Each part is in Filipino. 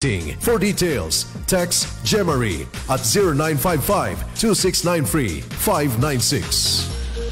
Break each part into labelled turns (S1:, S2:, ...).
S1: For details, text Jemarie at 0955-2693-596.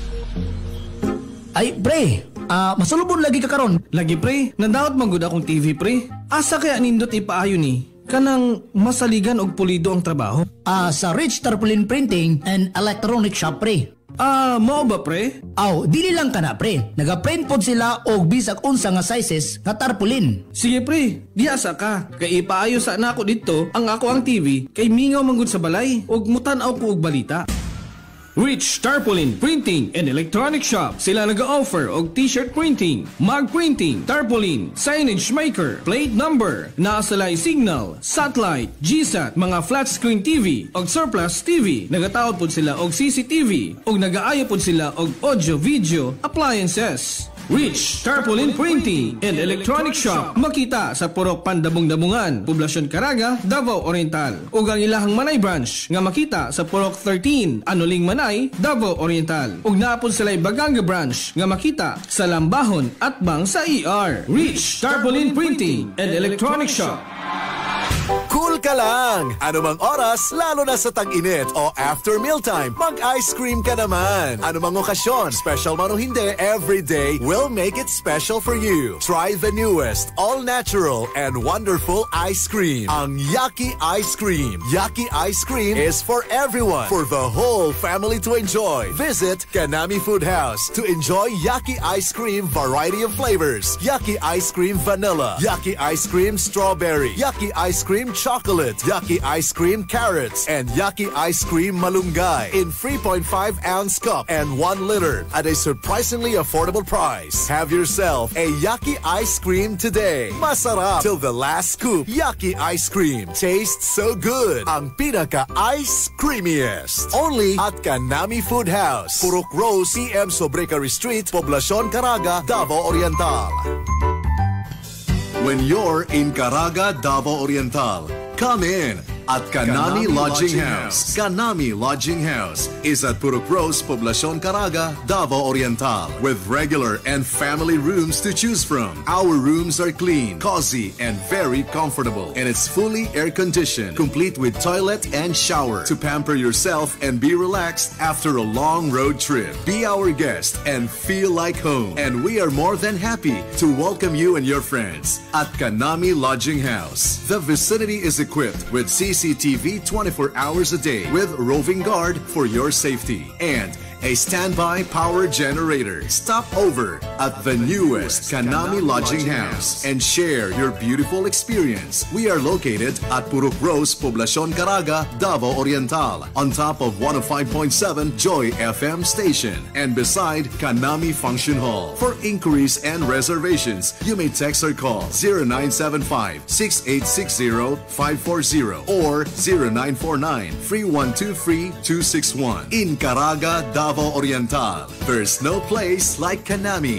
S2: Ay, pre, masulubon lagi ka karon.
S3: Lagi pre, nadaot magud akong TV pre. Asa kaya nindot ipaayo ni? Kanang masaligan og pulido ang trabaho.
S2: Sa Rich Tarpaulin Printing and Electronic Shop, pre.
S3: Mao ba pre?
S2: Dili lang kana, pre. Naga-print pod sila og bisag unsa nga sizes nga tarpaulin.
S3: Sige pre, di asa ka. Kay ipaayo sa nako dito ang ako ang TV kay mingaw manggod sa balay og mutan-aw ko og balita. Rich Tarpaulin Printing and Electronic Shop. Sila nag-offer og t-shirt printing, mug printing, tarpaulin, signage maker, plate number, naasalay signal, satellite, GSAT, mga flat screen TV og surplus TV. Nagatawad pod sila og CCTV og nagaayo pod sila og audio video appliances. Rich Tarpaulin Printing and Electronic Shop. Makita sa Purok Pandabong-Dabungan, Poblasyon Caraga, Davao Oriental. Ug ang ilahang Manay branch nga makita sa Purok 13, Anuling Manay, Davao Oriental. Ug naapod sila Baganga branch nga makita sa Lambahon at Bang sa ER. Rich Tarpaulin Printing and Electronic Shop.
S1: Cool ka lang! Anumang oras, lalo na sa tag-init o after mealtime, mag-ice cream ka naman. Anumang okasyon, special man o hindi, every day will make it special for you. Try the newest, all-natural and wonderful ice cream. Ang Yaki Ice Cream. Yaki Ice Cream is for everyone, for the whole family to enjoy. Visit Kanami Food House to enjoy Yaki Ice Cream variety of flavors. Yaki Ice Cream Vanilla, Yaki Ice Cream Strawberry, Yaki Ice Cream Chocolate, Yaki Ice Cream Carrots, and Yaki Ice Cream Malunggay in 3.5-ounce cup and 1 liter at a surprisingly affordable price. Have yourself a Yaki Ice Cream today. Masarap till the last scoop. Yaki Ice Cream tastes so good. Ang pinaka-ice creamiest. Only at Kanami Food House, Purok Rose, PM Sobrecari Street, Poblacion Caraga, Davao Oriental. When you're in Caraga, Davao Oriental, come in at Kanami Lodging House. Kanami Lodging House is at Purok Rose, Poblacion Caraga, Davao Oriental, with regular and family rooms to choose from. Our rooms are clean, cozy, and very comfortable, and it's fully air-conditioned, complete with toilet and shower to pamper yourself and be relaxed after a long road trip. Be our guest and feel like home, and we are more than happy to welcome you and your friends at Kanami Lodging House. The vicinity is equipped with CCTV 24 hours a day with roving guard for your safety and a standby power generator. Stop over at the newest Kanami Lodging House and share your beautiful experience. We are located at Purok Rose, Poblacion Caraga, Davao Oriental, on top of 105.7 Joy FM station and beside Kanami Function Hall. For inquiries and reservations, you may text or call 0975-6860-540 or 0949-3123-261. In Caraga, Davao Oriental, there's no place like Kanami.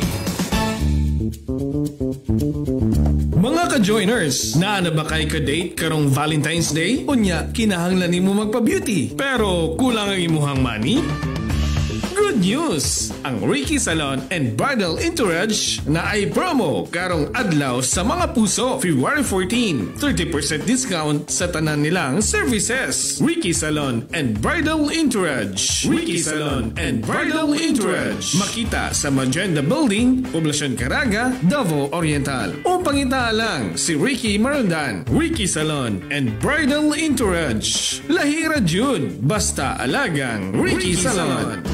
S3: Mga ka-joiners, naa na ba kay ka-date karong Valentine's Day? Unya, kinahanglan nimo magpa-beauty, pero kulang ang imuhang money? Good news! Ang Ricky Salon and Bridal Entourage na ay promo karong adlaw sa mga puso. February 14, 30% discount sa tanan nilang services. Ricky Salon and Bridal Entourage. Ricky Salon and Bridal Entourage. Makita sa Magenda Building, Poblacion Caraga, Davao Oriental. O pangita lang si Ricky Marondan. Ricky Salon and Bridal Entourage. Lahira June, basta alagang Ricky Salon.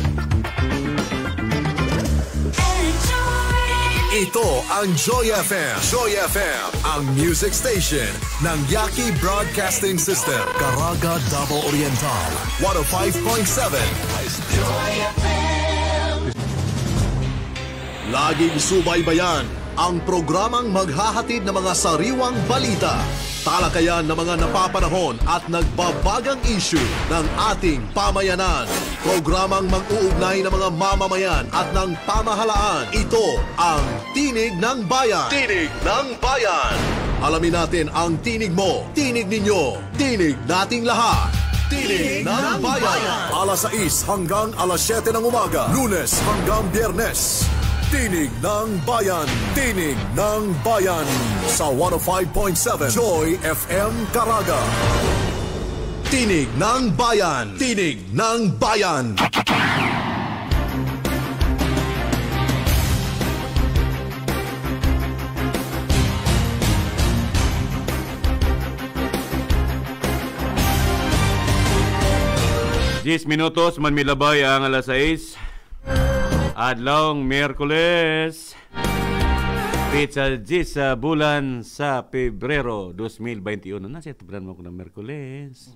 S1: Ito ang Joy FM. Joy FM, ang music station ng Yaki Broadcasting System. Caraga, Davao Oriental. 105.7 Joy FM. Laging subaybayan ang programang maghahatid ng mga sariwang balita, talakayan ng mga napapanahon at nagbabagang issue ng ating pamayanan. Programang mag-uugnay ng mga mamamayan at ng pamahalaan. Ito ang Tinig ng Bayan. Tinig ng Bayan. Alamin natin ang tinig mo, tinig ninyo, tinig nating lahat. Tinig ng Bayan. Alas 6 hanggang alas 7 ng umaga. Lunes hanggang Biyernes. Tinig ng Bayan. Tinig ng Bayan. Sa 105.7 Joy FM Caraga. Tinig ng Bayan. Tinig ng Bayan.
S4: Diyes minutos man milabay ang alas 6. Adlong Miyerkules. Pizza 10 sa bulan sa Pebrero 2021. Nasa bulan mo ko ng Miyerkules.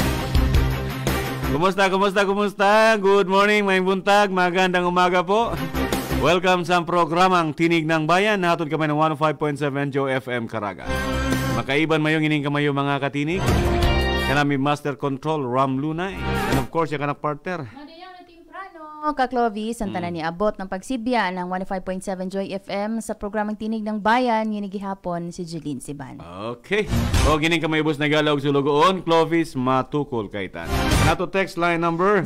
S4: Kumusta? Good morning, may buntag, magandang umaga po. Welcome sa programang Tinig ng Bayan. Nahatod kami ng 105.7 Joy FM Caraga. Makaiban mayong ining kamayo mga katinig. Kanami Master Control, Ram Lunay. And of course, yung kanak partner.
S5: Ka-Clovis, ang tanan ni abot ng pagsibya ng 105.7 Joy FM sa programang Tinig ng Bayan, ginigihapon si Jeline Siban.
S4: Okay. O gining kamay bus nagalaw sulugoon, Clovis matukol kay tan. Nato text line number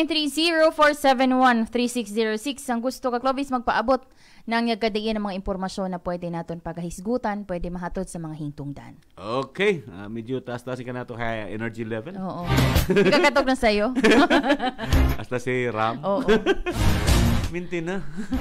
S5: 0930-471-3606. Ang gusto ka-Clovis magpaabot ng nagkadayan ng mga impormasyon na pwede naton paghisgutan, pwede mahatod sa mga hingtungdan.
S4: Okay. Medyo taas-taas ka na ito high energy level.
S5: Oo. Ikakatok na sa'yo.
S4: Hasta si Ram.
S5: Oo.
S4: Minti na.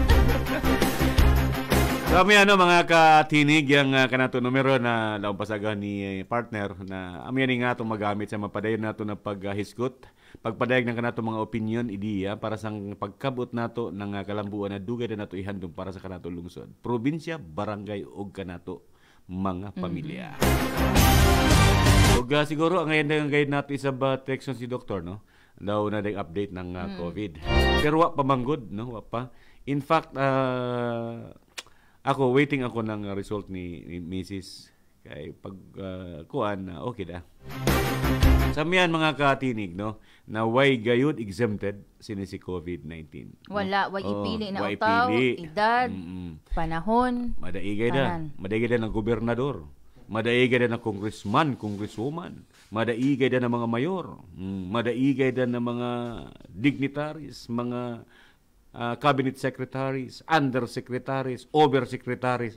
S4: Kami mga katinig yung kanato numero na laumpasaga ni partner na amyan nga itong magamit sa mapadayon nato na paghisgot. Pagpadayag ng kanato mga opinion, ideya para sa pagkabot nato ng kalambuan na dugay na nato ihandom para sa kanato lungsod. Probinsya, barangay o kanato mga pamilya. Siguro ang ngayon guide nato isa ba text si doktor, no? Daw na ding update ng COVID. Pero wa pa manggod, no? Wa pa. In fact, waiting ako ng result ni Mrs. Kay pag kuan okay da. Sa miyan mga katinig, no, na way gayud exempted si COVID-19.
S5: Wala, way ipili na utaw, edad, panahon.
S4: Madaigay da ng gobernador. Madaigay din ng congressman, congresswoman. Madaigay din ng mga mayor. Madaigay din ng mga dignitaries, mga cabinet secretaries, undersecretaries, oversecretaries.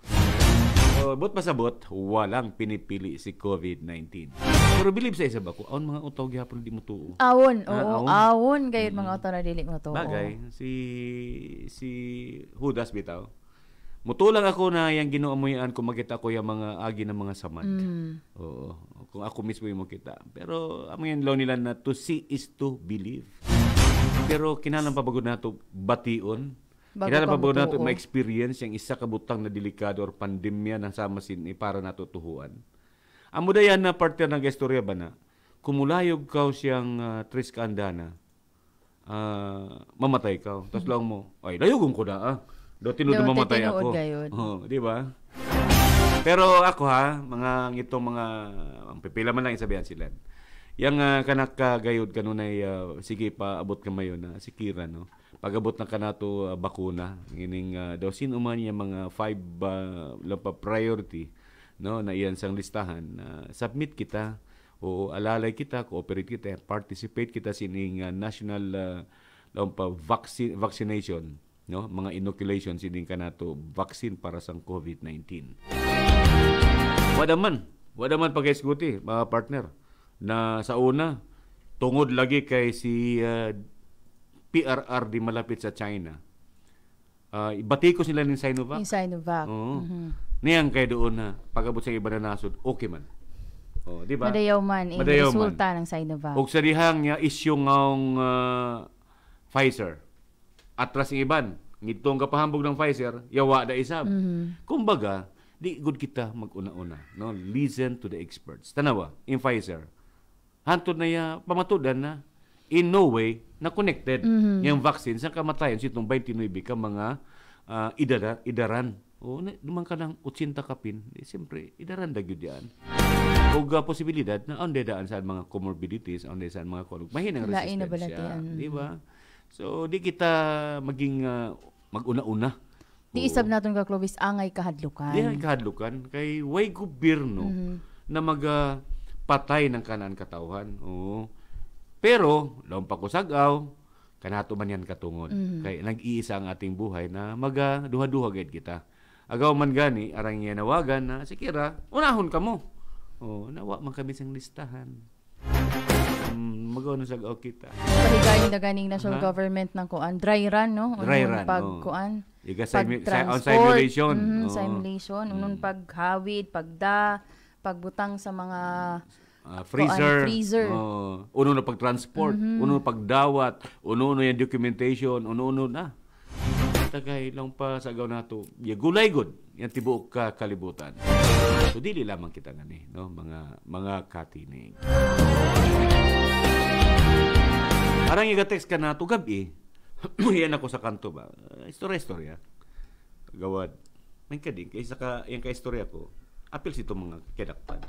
S4: But pasabot, walang pinipili si COVID-19. Pero believe sa isa ba ko, awon mga utaw gyapon di mo tuo.
S5: Awon, oo, awon gayud mga utaw na dili mo tuo.
S4: Bagay, si Judas bitaw. Mutulang ako na yung ginuamuyan kung makita ko yung mga agi ng mga samad. Oo. Kung ako mismo yung makita. Pero amoy law nila na to see is to believe. Pero kinalang pabagod na ito bation. Kinalang pabagod na ito ma-experience yung isa kabutang na delikado or pandemya na sama para natutuhuan. Amo da yan na partner ng istorya ba na kumulayog ka siyang tris ka andana, mamatay ka. Tapos lang mo, ay layogong ko na Do tinuod mamatay ako. Di ba? Pero ako mga ang pipila man lang isabihan sila. Yang kanak gayud kanunay sige pa abot ka mayon na si Kira, no. Pag-abot na kanato bakuna, ngining daw sino man yung mga 5 priority, no, na iyan sang listahan. Submit kita o alalay kita, cooperate kita, participate kita sining national vaccination. No, mga inoculation sining kanato vaccine para sa COVID-19. Wadaman pag-isguti mga partner na sa una tungod lagi kay si PRR di malapit sa China. Ibati ko sila ng Sinovac.
S5: Yung Sinovac.
S4: Niyang kay doon na pag-abot sa iba na nasod, okay man. Di ba?
S5: Madayaw man resulta ng Sinovac.
S4: Og sa dihang niya issue ng Pfizer. Atras ng iban, ngitong kapahambog ng Pfizer, yawa da isab. Kumbaga, di good kita mag-una-una. No? Listen to the experts. Tanawa, in Pfizer, hantod na ya, pamatudan na, in no way, na connected yung vaccine sa kamatayan sitong 29 ka mga idaran. Duman ka ng 80 kapin, siyempre, idaran da gyud yan. O posibilidad na on daan sa mga comorbidities, on sa mga mahinang resistensya. Di ba? So, di kita maging mag-una-una.
S5: Di isab natin ka, Clovis, angay kahadlukan.
S4: Di angay kahadlukan. Kay way gobyerno na magpatay ng kanaan katawhan. Oo. Pero, laon pa ko sagaw, kanato man yan katungod. Kay nag-iisa ang ating buhay na duha-duha gayud kita. Agaw man gani arang iya nawagan na sikira unahon kamo. Nawa man kami sang listahan. Magaw sa kita.
S5: Paligayon na ganing national government ng kuan dry run no.
S4: Dry run.
S5: Pagkuan.
S4: Iga simulation.
S5: Simulation. Unong paghawid, pagbutang sa mga
S4: freezer. Uno na pag-transport, uno pagdawat, uno yung documentation, uno na. Tagay lang pa sa agaw nato. Gulay good, yung tibuok ka kalibutan. So dili lamang kita ngani, no, mga katinig. Arang iga-text ka na to gabi. Yan ako sa kanto ba. Istorya. Gawad. May kading kaysa yung ka-istorya ko. Apil sito mga kedakpan.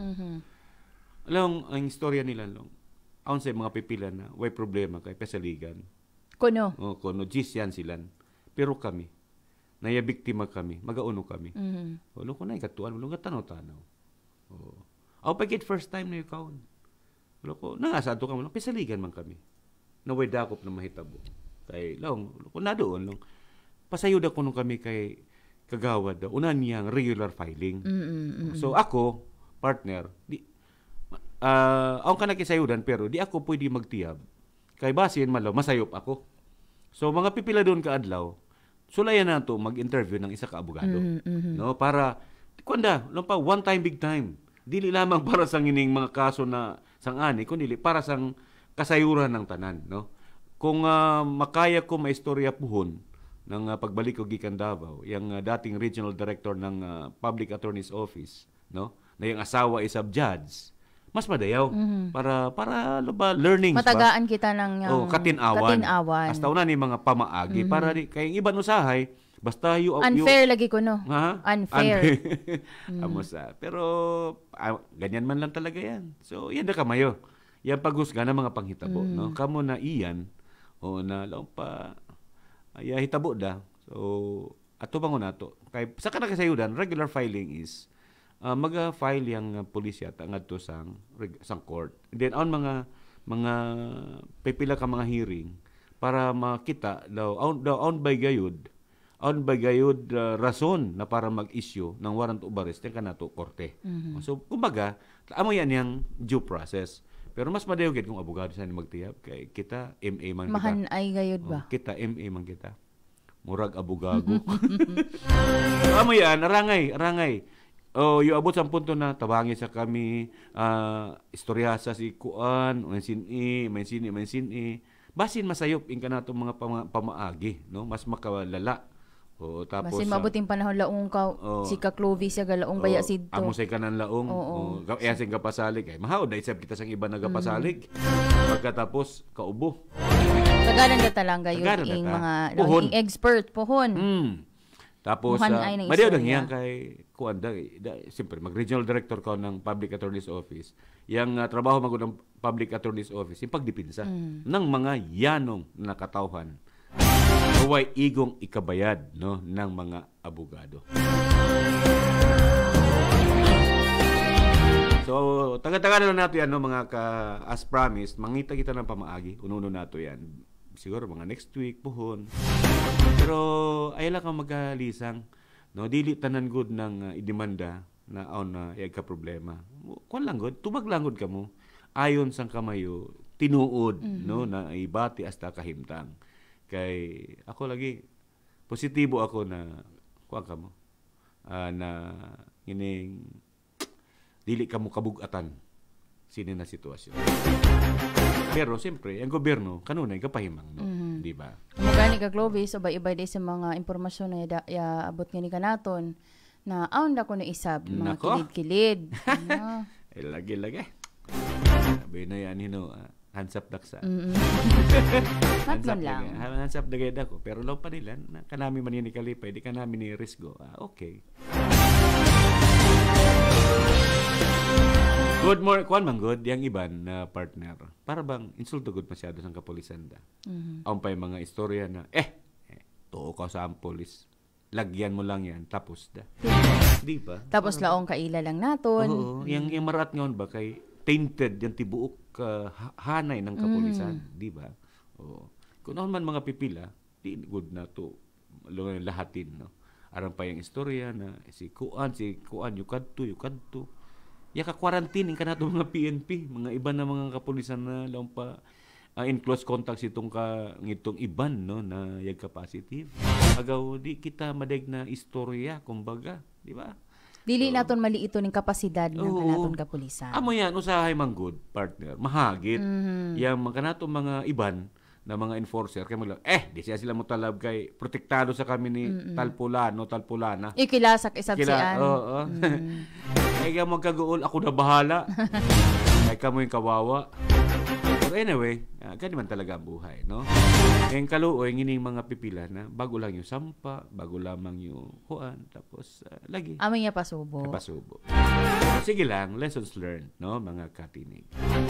S4: Alam, ang istorya nila long. Aon sa mga pipilan na way problema kay pesaligan.
S5: Kuno.
S4: Kuno gis yan silan. Pero kami naya biktima kami, magauno kami. Ulo ko na ikatuan, ulo nga tanaw-tanaw. Aw pagit first time na ikaw. Ulo ko nangasado ka mo lang pesaligan man kami. Naway dakop na mahitabo. Kay long, ulo ko na doon long. Pasayod ako nung kami kay kagawad daw. Una niyang regular filing. So ako, partner, ako ka nakisayudan pero di ako pwede magtiyab. Kay basin malaw, masayop ako. So mga pipila doon kaadlaw, sulayan na to mag-interview ng isa ka abogado. No, para kuanda, pa one time big time. Dili lamang para sa ngining mga kaso na sang-ani, kundi para sang kasayuran ng tanan, no. Kung makaya ko maistorya puhon ng pagbalik ko gikan Davao, yung dating regional director ng Public Attorney's Office, no, na yung asawa is a judge, mas madayaw para learning
S5: matagaan kita ng
S4: katinawan. Hasta una ni mga pamaagi para di kay iban usahay basta
S5: unfair lagi ko no. Unfair.
S4: Amusa. Pero ganyan man lang talaga yan. So yan na kamayo. Yan paghusga ng mga panghitabo, no. Kamo na iyan na lang pa hitabo da. So ato bangon nato. Kay sa kana kasayudan regular filing is maga-file yung pulisya ngadto sang court. Then on mga pipila ka mga hearing para makita daw on by gayud rason na para mag-issue ng warrant of arrest yung kanato korte. So kumbaga amo yan yung due process. Pero mas madayog kung abogado sa magtiyab kay kita MA man kita.
S5: Mahanay gayud ba?
S4: Kita MA man kita. Murag abogado. Amo yan arangay. Yung abot sa punto na tawangi sa kami istoryasa si Kuan, mansin basin masayop in kanato mga pamaagi, no, mas makawalala. Tapos
S5: basin mabuting panahon laong si Ka Clovis sa galaong baya sidto.
S4: Amo say kanan laong sing kapasalig kay mahaw dai sab kita sang iba nagapasalig. Pagkatapos kaubo.
S5: Tagalan data lang gayon ing mga expert pohon.
S4: Tapos, madiyaw lang yan kay Kuanda. Siyempre, mag-regional director ko ng Public Attorney's Office. Yang trabaho mag ng Public Attorney's Office, yung pagdipinsa ng mga yanong nakatauhan. Huwag igong ikabayad, no, ng mga abogado. So, taga-taga na lang nato yan, no, mga as promised, mangita kita ng pamaagi. Ununo nato yan. Siguro mga next week, puhon. Pero ay lang kang magalisang, no, dili tanan good ng idemanda na yag ka problema. Kuan lang good, tubag lang good kamo. Ayon sang kamayo tinuod, no, na ibati hasta kahimtang. Kay ako lagi positibo ako na kuan kamo na ining dili kamo kabugatan sini na sitwasyon. Pero siyempre, ang gobyerno kanunay kapahimang, no, di ba?
S5: Magani ka Clovis, o iba day sa mga impormasyon na abot nga ni kanaton na aon na ko na isab mga kilid-kilid.
S4: Lagi. Sabi na yan, hands up daksa.
S5: Hatman lang.
S4: Hands up dagay dako. Pero law pa nila, kanami man ni kalipay, di kanami ni risgo. Okay. Good morning, kuan man good, yang iban na partner. Para bang insulto good masyado sang kapulisan da. Aun pa yung mga istorya na, tuo ka sa polis. Lagyan mo lang yan, tapos da. Di ba?
S5: Tapos laong kaila lang naton.
S4: Oo, yung marat ngayon ba, kay tainted yung tibuok hanay ng kapulisan. Di ba? Oo. Kung ano man mga pipila, di good na to lahatin, no? Aram pa yung istorya na si Kuan, yukadto. Ya ka-quarantine ka na itong mga PNP, mga iba na mga kapulisan na lang pa in close contact itong ngitong iban, no, na yag ka-positive. Agaw, di kita madag na istorya, kumbaga, di ba?
S5: Dili naton mali ito ng kapasidad ng kanaton kapulisan.
S4: Amo yan, usahay man good, partner. Mahagit. Yang mga kanatong mga iban, na mga enforcer kay magla di siya sila mo talab kay protektado sa kami ni talpulano talpulana
S5: ikilasak isabsian
S4: ay ka magkaguol ako na bahala ay ka mo yung kawawa but anyway gani man talaga ang buhay, no? Yung kaluoy ngining mga pipila na bago lang yung sampa, bago lamang yung kuan, tapos lagi
S5: amin niya pasubo.
S4: Sige lang, lessons learned, no, mga katinig.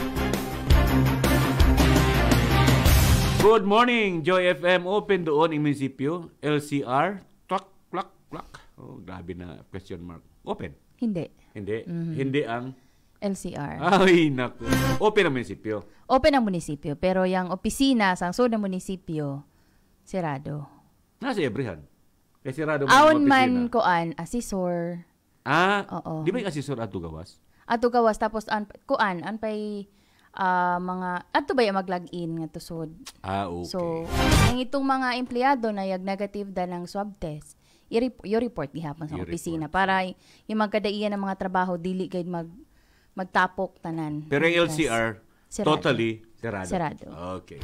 S4: Good morning, Joy FM. Open doon ang munisipyo. LCR. Plak. Oh, grabe na question mark. Open?
S5: Hindi.
S4: Hindi ang
S5: LCR.
S4: Ay, naku. Open ang munisipyo.
S5: Open ang munisipyo. Pero yung opisina sa sud ng munisipyo, sirado.
S4: Nasa Ebrihan. Kaya sirado
S5: Aon man koan, asesor.
S4: Oo. Di ba yung asesor ato gawas?
S5: Ato gawas. Tapos koan, pay mga ato ba yung mag-login nga tusod.
S4: Okay.
S5: So, ang itong mga empleyado na yag negative da ng swab test, i-report gihapon sa opisina para yung magkadaiyan ng mga trabaho dili gay magtapok tanan.
S4: Pero yung LCR totally
S5: sirado.
S4: Okay.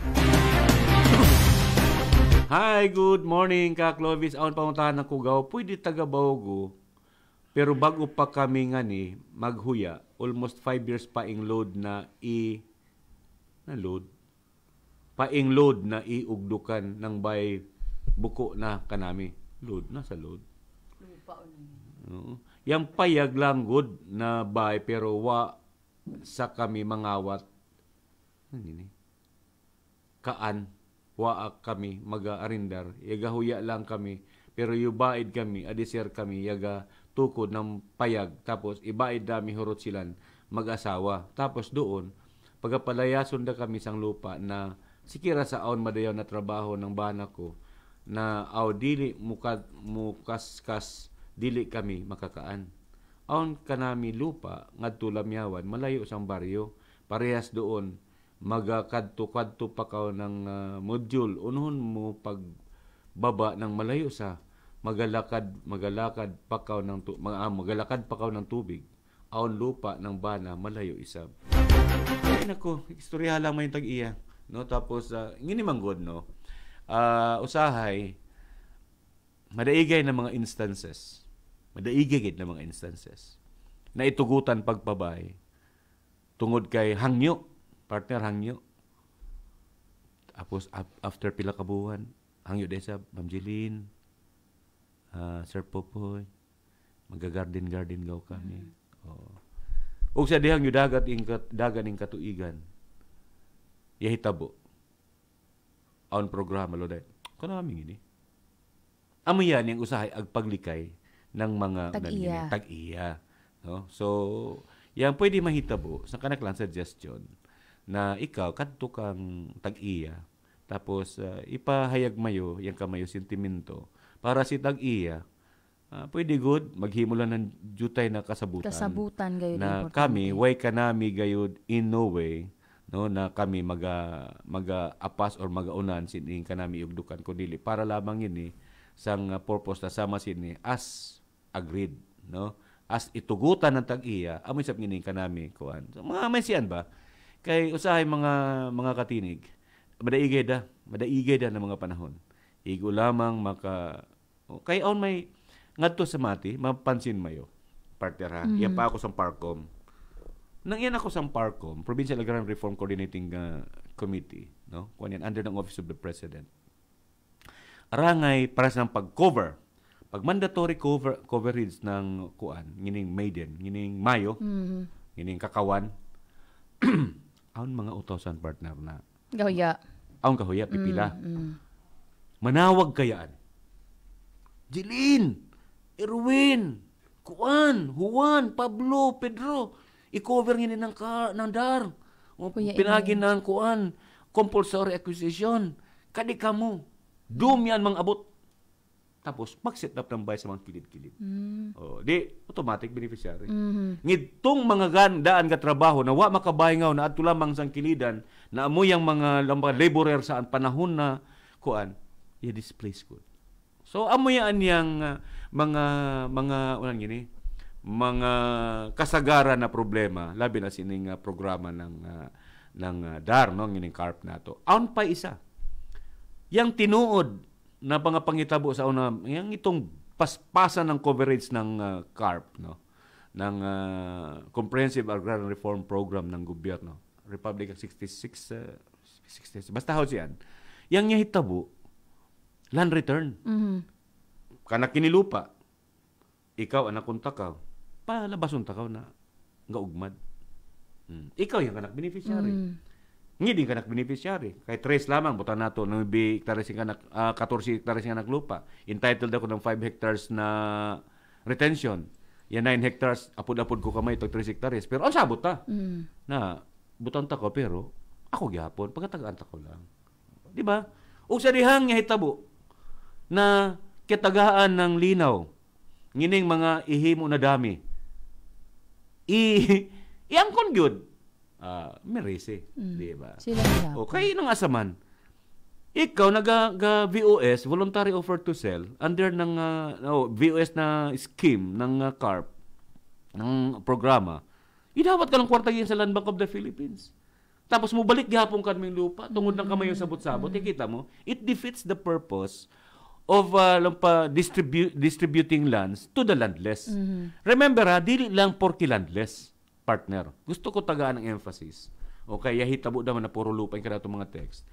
S4: Hi, good morning ka Clovis. Aon pamuntahan ng Cugao. Pwede taga Baogo. Pero bago pa kami nga ni maghuya, almost 5 years pa ing load na paing-load na iugdukan ng bay buko na kanami. Load na sa load. Yang payag lang good na bay pero wa sa kami mangawat. Kaan wa kami maga-arindar. Yaga huya lang kami pero yubaid kami, adisir kami, yaga tukod ng payag, tapos ibaid dami hurot silan mag-asawa. Tapos doon, pagapalayason da kami sang lupa na sikira sa aon madayaw na trabaho ng bana ko na dili mukaskas dili kami makakaan. Aon kanami lupa ngadto lamyawan malayo sang baryo. Parehas doon magakadto-kadto pa kaw ng module. Unhon mo pagbaba ng malayo sa magalakad pa kaw ng tubig. Aon lupa ng bana malayo isab. Ay nako, istorya lang may tag-iya, no? Tapos ngini manggod, no. Usahay madaigay na mga instances. Na itugutan pagpabay tungod kay hangyo, partner hangyo. Tapos after pila ka buwan, hangyo desa Ma'am Jeline, Sir Popoy, magagarden gaw kami. Ug sa dihang dagan ing katuigan. Yahitabo. Aon programa lo dai. Kuno kami gini. Amo yan yung usahay agpaglikay ng mga tag-iya. No? So, yan pwede mahitabo sa kanaklang suggestion na ikaw kadto kang tag-iya. Tapos ipahayag mayo yang kamayo sentimento para si tag-iya, pwede good, maghimulan ng jutay na kasabutan.
S5: Gayud
S4: na kami, way kanami gayud in no way, no, na kami maga-apas or maga-unan sining kanami ugdukan ko dili. Para lamang yun sang purpose na sama sini as agreed, no? As itugutan ng tag-iya, amoy sab ngining kanami kuan. So, mga may siyan ba? Kay usahay mga katinig, madaigay da ng mga panahon. Igo lamang kay on may ngadto sa mati, mapansin mayo. Partner ha. Iyan pa ako sa Parcom. Nang iyan ako sa Parcom, Provincial Agrarian Reform Coordinating Committee, no? Kuan yan under ng Office of the President. Arangay para sa pag-cover. Pag mandatory coverage ng kuan, ngining maiden, ngining Mayo, ngining Kakawan. Aon mga 2,000 partner na.
S5: Gahuya.
S4: Aon kahuya pipila. Manawag kayaan. Jeline, Erwin, Kuan, Juan, Pablo, Pedro, i-cover ngini ng dar. Pinagin ng Kuan, compulsory acquisition. Kadi kamo, dumyan mang abot. Tapos, mag-set up ng bahay sa mga kilid-kilid. Di, automatic beneficiary. Ngitong mga gandaan ka trabaho na wa makabahingaw na ato lamang sang kilidan na amoy ang mga laborer sa panahon na kuan, i-displace ko. So, amoy yan yung mga kasagaran na problema, labi na sining programa ng DAR, no, ngining CARP nato. Aun pa isa. Yang tinuod na pangitabo sa una, yang itong paspasan ng coverage ng CARP, no, ng Comprehensive Agrarian Reform Program ng gobyerno, Republic Act 66, basta ho siyan. Yang niya hitabo, land return. Kanak kinilupa, ikaw anak kong takaw, palabason takaw na nga ugmad. Ikaw yung kanak beneficiary. Ngidi kanak beneficiary. Kay 3 lamang, buta nato, ng 14 hectares nga lupa. Entitled ako ng 5 hectares na retention. Yan 9 hectares, apod-apod ko kamay itong 3 hectares. Pero ang sabot ta. Na, butan ta ko, pero ako gyapon, pagkatagaan ta ko lang. Di ba? O sa dihang nga hitabo na kitagaan ng linaw, ngining mga ihimo na dami, iangkon gyud. Merese, di ba? Okay, nang asaman. Ikaw naga-VOS, voluntary offer to sell, under ng VOS na scheme ng CARP, ng programa. Idawat ka ng kwarta yan sa Land Bank of the Philippines. Tapos mo balik gihapon ka ng lupa, tungod ng kamay yung sabot-sabot. Kita mo, it defeats the purpose of distributing lands to the landless. Remember dili lang porky landless. Partner, gusto ko tagaan ng emphasis. Okay, hitabo naman na puro lupa yung kanato mga text.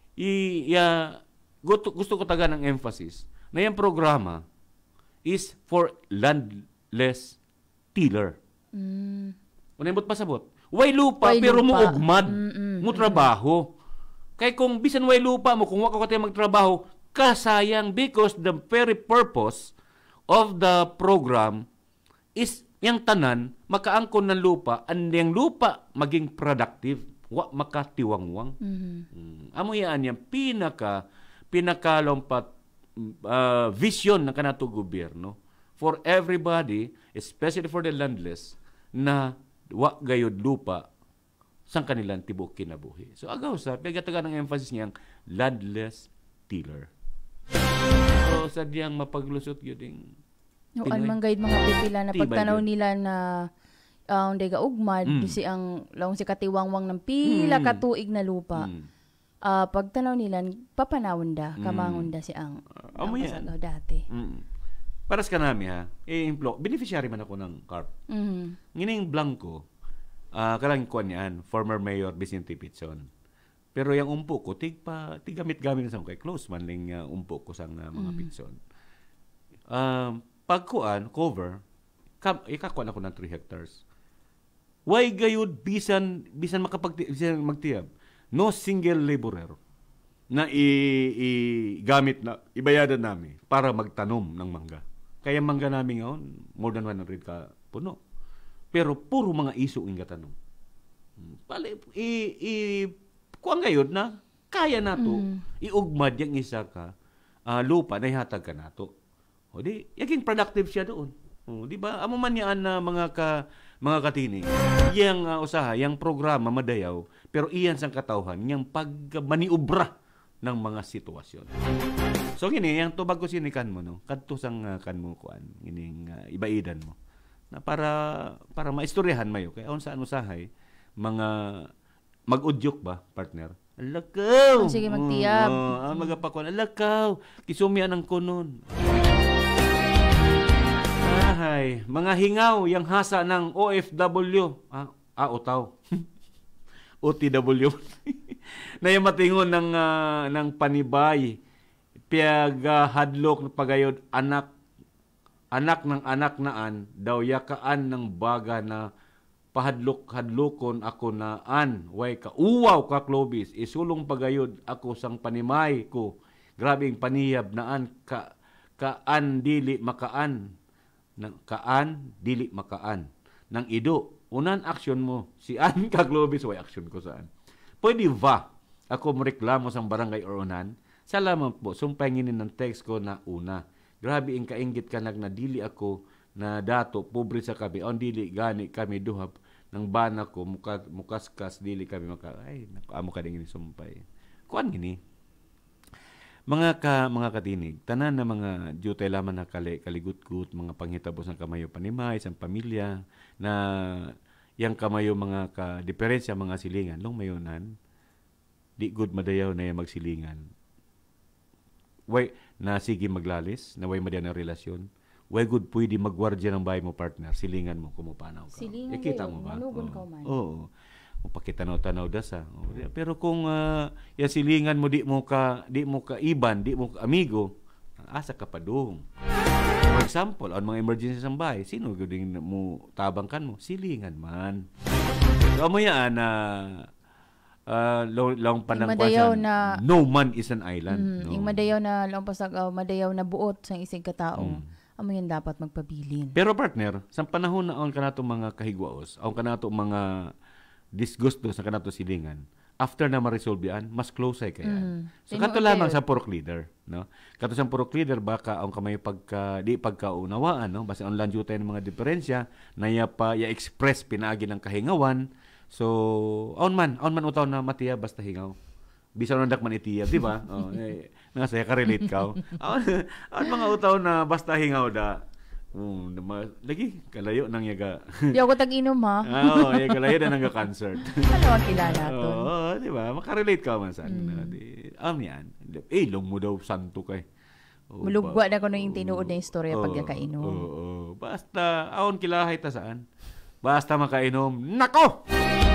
S4: Gusto ko tagaan ng emphasis na yung programa is for landless tiller. Unang pasabot. Way lupa, pero mo ugmad. Mo trabaho. Kaya kung bisan way lupa mo, kung waka ka tayo magtrabaho, kasayang because the very purpose of the program is yang tanan makaangkon ng lupa and yung lupa maging productive, wa makatiwangwang. Amo yan yung pinakalompat vision ng kanato gobyerno for everybody, especially for the landless, na wa gayod lupa sang kanilang tibok kinabuhi. So agaw sa pagatagan ng emphasis niyang landless tiller. So sadyang mapaglusot yun
S5: Noan man guide mga pipila na pagtanaw nila na hindi ka ugmad si ang laong si katiwangwang ng pila katuig na lupa. Pagtanaw nila papanawon da kamangon da si ang kasagaw dati.
S4: Paras ka nami beneficiary man ako ng CARP. Ngining blanco karang kuan yan former Mayor Vicente Pizzon. Pero yung umpo ko tigamit-gamit na sa kay close man ling umpo ko sang mga Pizzon. Pagkuan, cover, ikakuan ako ng 3 hectares. Why gayud bisan magtiyab? No single laborer na gamit na ibayadan namin para magtanom ng mangga. Kaya mangga namin ngayon, more than 100 ka puno. Pero puro mga iso ang gatanong. Kuan gayud na kaya nato iugmad yung isa ka lupa na ihatag ka nato. O di, yaging productive siya doon. O, di ba? Amo man yan na mga katining. Yang yang programa madayaw, pero iyan sang katawhan, yang pagmaniubra ng mga sitwasyon. So gini, yang tubag ko sinikan mo, no? Kadto sang kan mo kuan, gining ibaidan mo. Na para maistoryahan mayo kay on saan usahay mga mag-udyok ba, partner? Alakaw.
S5: Sige magtiyab.
S4: Magapakuan, alakaw. Kisumian ang kunon. Ay, mga hingaw yang hasa ng OFW. Utaw. OTW. Na yung matingon ng panibay. Hadlok na pagayod anak ng anak naan daw yakaan ng baga na pahadlok-hadlokon ako naan. Way ka uwaw ka Clovis. Isulong pagayod ako sang panimay ko. Grabing paniyab naan kaan dili makaan. Kaan, dili makaan. Nang ido, unan aksyon mo. Si An Kaglobis, way aksyon ko saan. Pwede ba ako mareklamo sa barangay or unan Salamat po. Sumpanginin ng text ko na una. Grabe ang kainggit ka na dili ako na dato pobre sa kami. On dili gani kami duhap ng bana ko mukaskas dili kami amo ka dingin sumpay. Kuan gini. Mga katinig, tanan na mga jutay laman na kaligut-gut, mga panghitabos ng kamayo panimay, sa pamilya, na yang kamayo mga ka-diferensya, mga silingan, long mayonan, di good madayaw na yung magsilingan. Way, na sige maglalis, na way madyan ang relasyon, way good pwede magwardya ng bahay mo partner, silingan mo, kumupanaw ka.
S5: Silingan
S4: kita
S5: kayo,
S4: mo ba?
S5: manugon ka man.
S4: Oo. Pakitanaw-tanaw dasa. Pero kung ya silingan mo di mo ka iban, di mo ka amigo, asa ka pa dong. For example, on mga emergency sa bahay, sino guding mo tabangkan mo? Silingan man. So amo yan na long panangkwasan. No man is an island. No?
S5: Yung madayaw na lang pasag madayaw na buot sa isig katao. Amo yan dapat magpabilin.
S4: Pero partner, sa panahon na on kanato mga kahigwaos, on kanato mga disgusto sa kanato silingan, after na ma-resolve yan, mas close ay kaya. So kato lamang sa purok leader, no? Kato sa purok leader baka ang kamay pagkaunawaan, no? Basta on lanju tayo ng mga diferensya na ya express pinaagi ng kahingawan. So on man utaw na matiya basta hingaw. Bisan nandak man itiya, di ba? Nga saya ka-relate ka. On mga utaw na basta hingaw da. Lagi kalayo nang yaga.
S5: Di ako tag-inom ha.
S4: Oo, kalayo na nang concert.
S5: Ano ang kilala to?
S4: Oo, di ba? Makarelate ka man saan. Yan. Long mo daw santo kay.
S5: Mulugwa na ko na yung tinuod na istorya pag yakainom.
S4: Oo. Basta, aon kilahay ta saan. Basta makainom. Nako!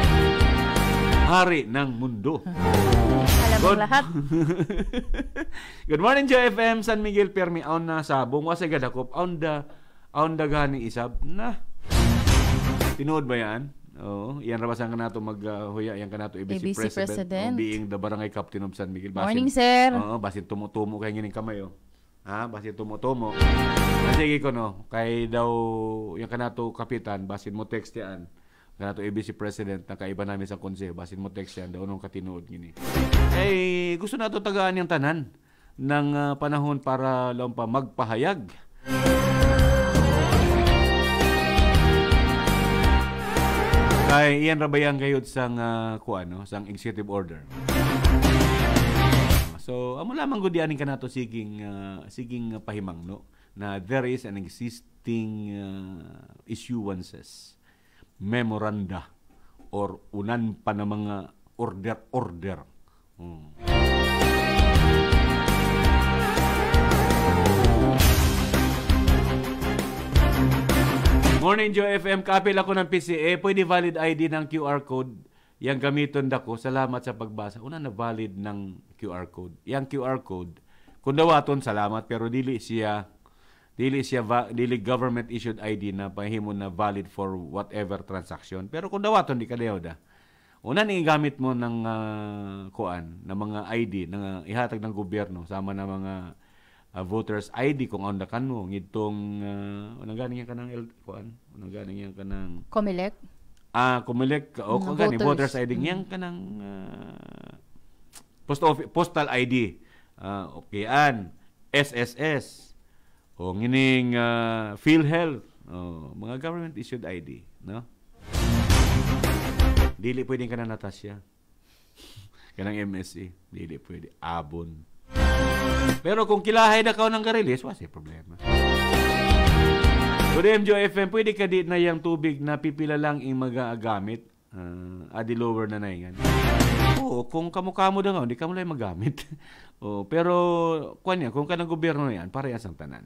S4: Hari ng mundo.
S5: Alam mo lahat.
S4: Good morning, Joy FM, San Miguel, Permi. Aon na sabong. Wasa gadakop. Aon dagani isab. Na. Tinood ba yan? Oo. Yan rabasan ka nato maghuya. Yan ka nato ABC President. Being the Barangay Captain of San Miguel.
S5: Morning, sir.
S4: Oo. Basin tumutumo kayo ngining kamay. Basin tumutumo. Sige ko no. Kay daw yan ka nato kapitan. Basin mo text yan. Kanato ABC President na kaiba namin sa konseho. Basin mo text yan. Daw nung katinood gini. Gusto nato tagaan yung tanan ng panahon para lang pa magpahayag. Kay iyan rabayang gayod sang sang executive order. So amo lamang gud dianing kanato siging pahimangno na there is an existing issuances, memoranda or unan pa na mga order. Morning, Joy FM. Kapil ako ng PCA. Pwede valid ID ng QR code. Yang gamiton dako. Salamat sa pagbasa. Una na valid ng QR code. Yang QR code, kung dawaton, salamat. Pero dili government issued ID na pahimo na valid for whatever transaction. Pero kung dawaton, di ka dayaw da. Una ni gamit mo ng ng mga ID na ihatag ng gobyerno sama na mga voters ID kung ondakan mo ngitong unang ganing yan kanang unang ganing yan kanang
S5: Comelec.
S4: Comelec o kung ganing voters ID yan kanang postal ID. Okay SSS o ngining PhilHealth mga government issued ID, no? Dili pwedeng kanang Natasha. Kanang MSC, dili pwede abon. Pero kung kilahay na ka ng ka-release, wala problema. Good MJO FM, pwede ka di na yung tubig na pipila lang yung magagamit. Adi lower na yan. Oo, kung kamukha mo na nga, hindi ka mo lang magamit. Pero, kung ka ng gobyerno na yan, parehas ang tanan.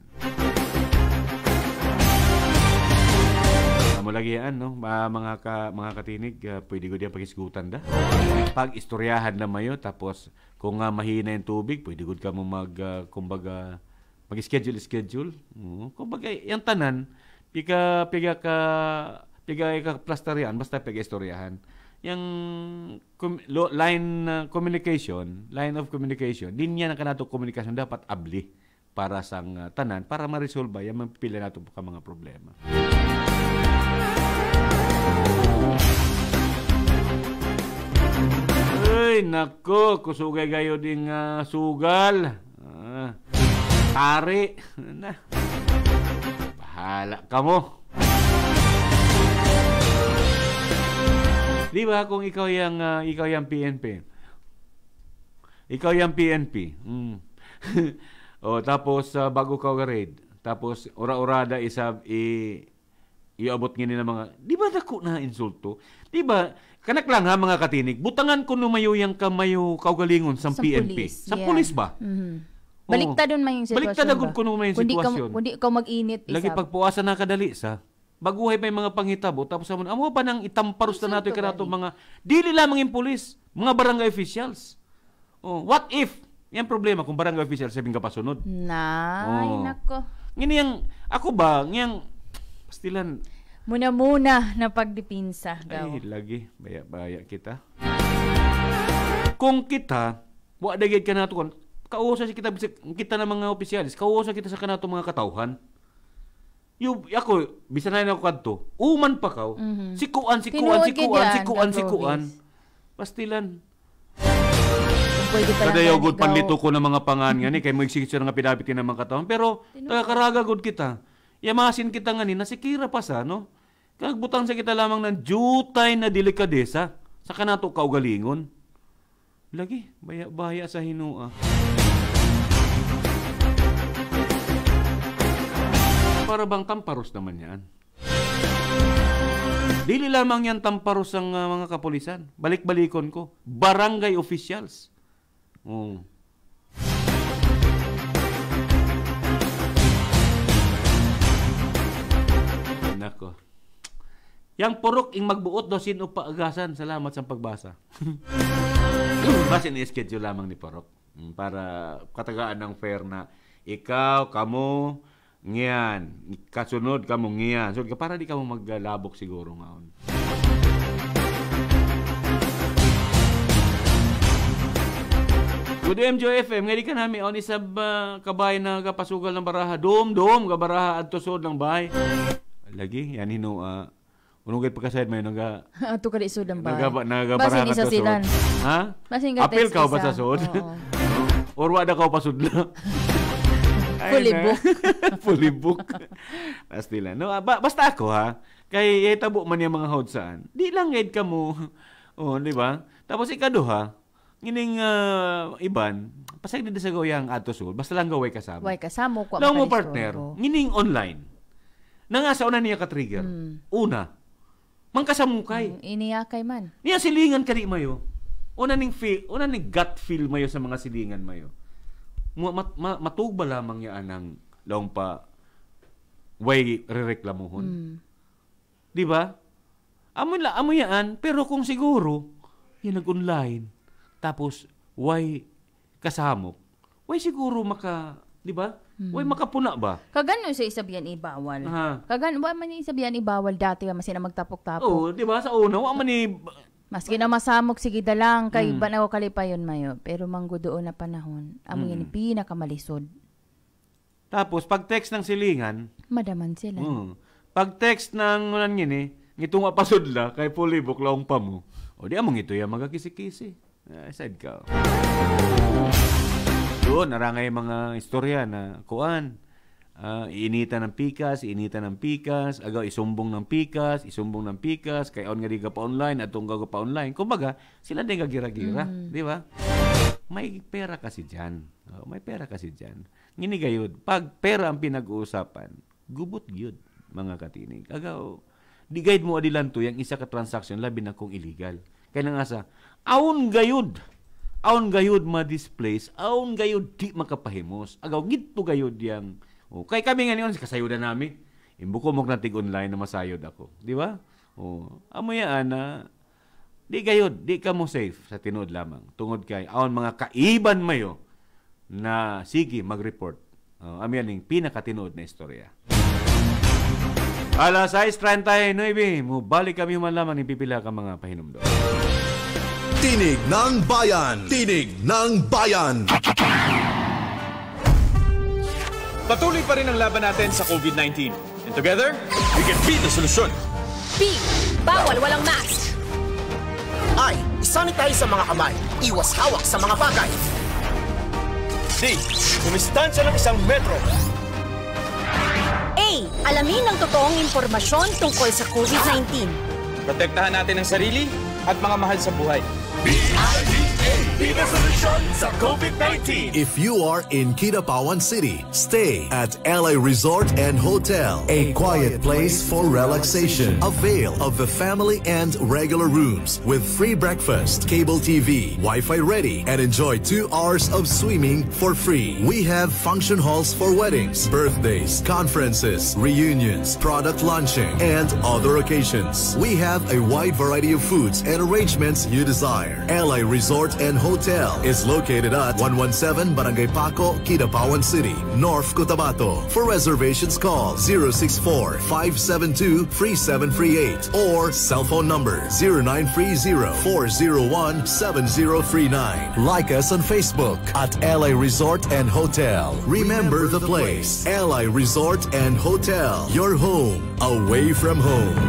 S4: Mo lagi yan, no? Mga katinig, pwede ko diyan pag-isgutan da. Pag-istoryahan na mayo, tapos kung mahina yung tubig, pwede ko ka mo mag-schedule. Kumbaga, yung tanan, piga ka plastarian, basta pag-istoryahan. Yung line of communication, din yan ang kanato komunikasyon dapat abli para sang tanan, para ma-resolve yan, mapipili nato ka mga problema. Ay, nako, kusugay gayo ding sugal. Tari. Na. Bahala ka mo. Di ba kung ikaw yung PNP? Ikaw yung PNP. O, tapos bago ka grade. Tapos ura-urada iabot ngini ng mga, di ba dako na insulto? Di ba, kanak lang ha mga katinig, butangan ko numayo yung kamayo kaugalingon sa PNP.
S5: Police,
S4: sa police ba?
S5: Baliktad doon man yung sitwasyon
S4: Baliktad agad ko numayo yung sitwasyon.
S5: Kundi ikaw mag-init isa.
S4: Lagi pagpuasa na kadali sa, baguhay pa yung mga panghitabo, tapos amo pa nang itamparos na nato yung kanato mga, dili lamang yung police, mga barangay officials. What if, yan problema kung barangay officials sabing kapasunod.
S5: Ay, nako.
S4: Ngini ako ba, ngiyang, pastilan.
S5: Muna na pagdipinsa.
S4: Ay, lagi. Baya kita. Kung kita, wadagid ka nato kon, kausa kita ng mga opisyalis, kausa kita sa kanato mga katawhan. Ako, bisan na ako kadto, uman pa kaw, sikuan. Pastilan. Kadayaw gud panlito ko ng mga pangan nga ni kay mo execute nga pinabitin ng mga katawhan, pero taga-karaga gud kita. Yamasin kita nga ni nasikira pa sa no. Kagbutang sa kita lamang ng jutay na delikadesa sa kanato kaugalingon. Lagi baya sa hinua. Para bang tamparos naman yan. Dili lamang yan tamparos ang mga kapulisan. Balik-balikon ko. Barangay officials. Nako. Yang purok ing magbuot daw sino paagasan. Salamat sa pagbasa. Basin i-schedule lamang ni Purok. Para katagaan ng fair na ikaw, kamo, ngiyan. Kasunod kamo ngiyan. So, para di ka mo maglalabok siguro ngaon. Good MJ FM, ngayon ka namin on isab kabay na kapasugal ng baraha. Dom, kabaraha at tusod ng bahay. Lagi, yan unugit pagkasayad may
S5: ato ka di isod ng bahay.
S4: Nagabaraha ka tusod. Ha? Apil ka ba sa sud? Or wada ka pa sudla? Fully book. Pastila. No, basta ako ha. Kay tabo man yung mga hodsaan. Di lang guide ka mo. Di ba? Tapos ikaduha, ngining iban, pasag din sa goyang ato sul, basta lang gaway kasama.
S5: Way kasama ko.
S4: Lang mo partner, ngining online. Nangasa una niya ka-trigger. Una, mangkasamukay.
S5: Iniyakay man.
S4: Niya silingan kani mayo. Una ning gut feel mayo sa mga silingan mayo. Matugba lamang niya anang laong pa way rereklamuhon. Di ba? Amo yan, pero kung siguro, yan nag-online, tapos, way kasamok. Way siguro di ba? Way makapuna ba?
S5: Kagano sa isabihan ibawal. Kagano ba man isabihan ibawal dati man sila magtapok-tapok.
S4: Oo, di ba? Sa una, wa man
S5: maski na masamok, sige dalang, kay ba na kalipayon mayo. Pero manggo doon na panahon, amo yan pinakamalisod.
S4: Tapos, pag text ng silingan,
S5: madaman sila.
S4: Pag text ng ngitong apasudla, kay fully book laong pa mo. O di among ito yan, magkakisi-kisi. Side ka. Doon, narangay mga istorya na kuan. Iinitan ng pikas, agaw isumbong ng pikas, kay on nga di ka pa online, atong gago pa online. Kumbaga, sila din gagira-gira. Di ba? May pera kasi dyan. Nginigayod, pag pera ang pinag-uusapan, gubot yun, mga katinig. Agaw, di guide mo adilan to, yung isa ka transaction, labi na kung illegal. Kaya nga sa, aun gayud ma-displace, aun gayud di makapahimos. Agaw, gito gayud yang, kay kami nga niyon, kasayudan namin. Imbuko mong natig online na masayod ako. Di ba? Amoyaan na, di gayud, di ka mo safe sa tinood lamang. Tungod kay, aun mga kaiban mayo, na sige, mag-report. Amiyan yung pinakatinood na istorya. Alas 6:39, balik kami human lamang ipipila ka mga pahinumdo.
S1: Tinig ng Bayan!
S6: Patuloy pa rin ang laban natin sa COVID-19. And together, we can beat the solusyon.
S7: B. Bawal walang mask.
S8: I.
S7: Mag-sanitize sa mga kamay. Iwas hawak sa mga bagay.
S6: D. Dumistansya ng 1 metro.
S8: A. Alamin ang totoong impormasyon tungkol sa COVID-19.
S6: Protektahan natin ang sarili at mga mahal sa buhay.
S1: If you are in Kidapawan City, stay at LA Resort and Hotel, a quiet place for relaxation. Avail of the family and regular rooms with free breakfast, cable TV, Wi-Fi ready, and enjoy 2 hours of swimming for free. We have function halls for weddings, birthdays, conferences, reunions, product launching, and other occasions. We have a wide variety of foods and arrangements you desire. LA Resort and Hotel is located at 117 Barangay Paco, Kidapawan City, North Cotabato. For reservations, call 064-572-3738 or cell phone number 0930-401-7039. Like us on Facebook at LA Resort and Hotel. Remember the place, LA Resort and Hotel, your home away from home.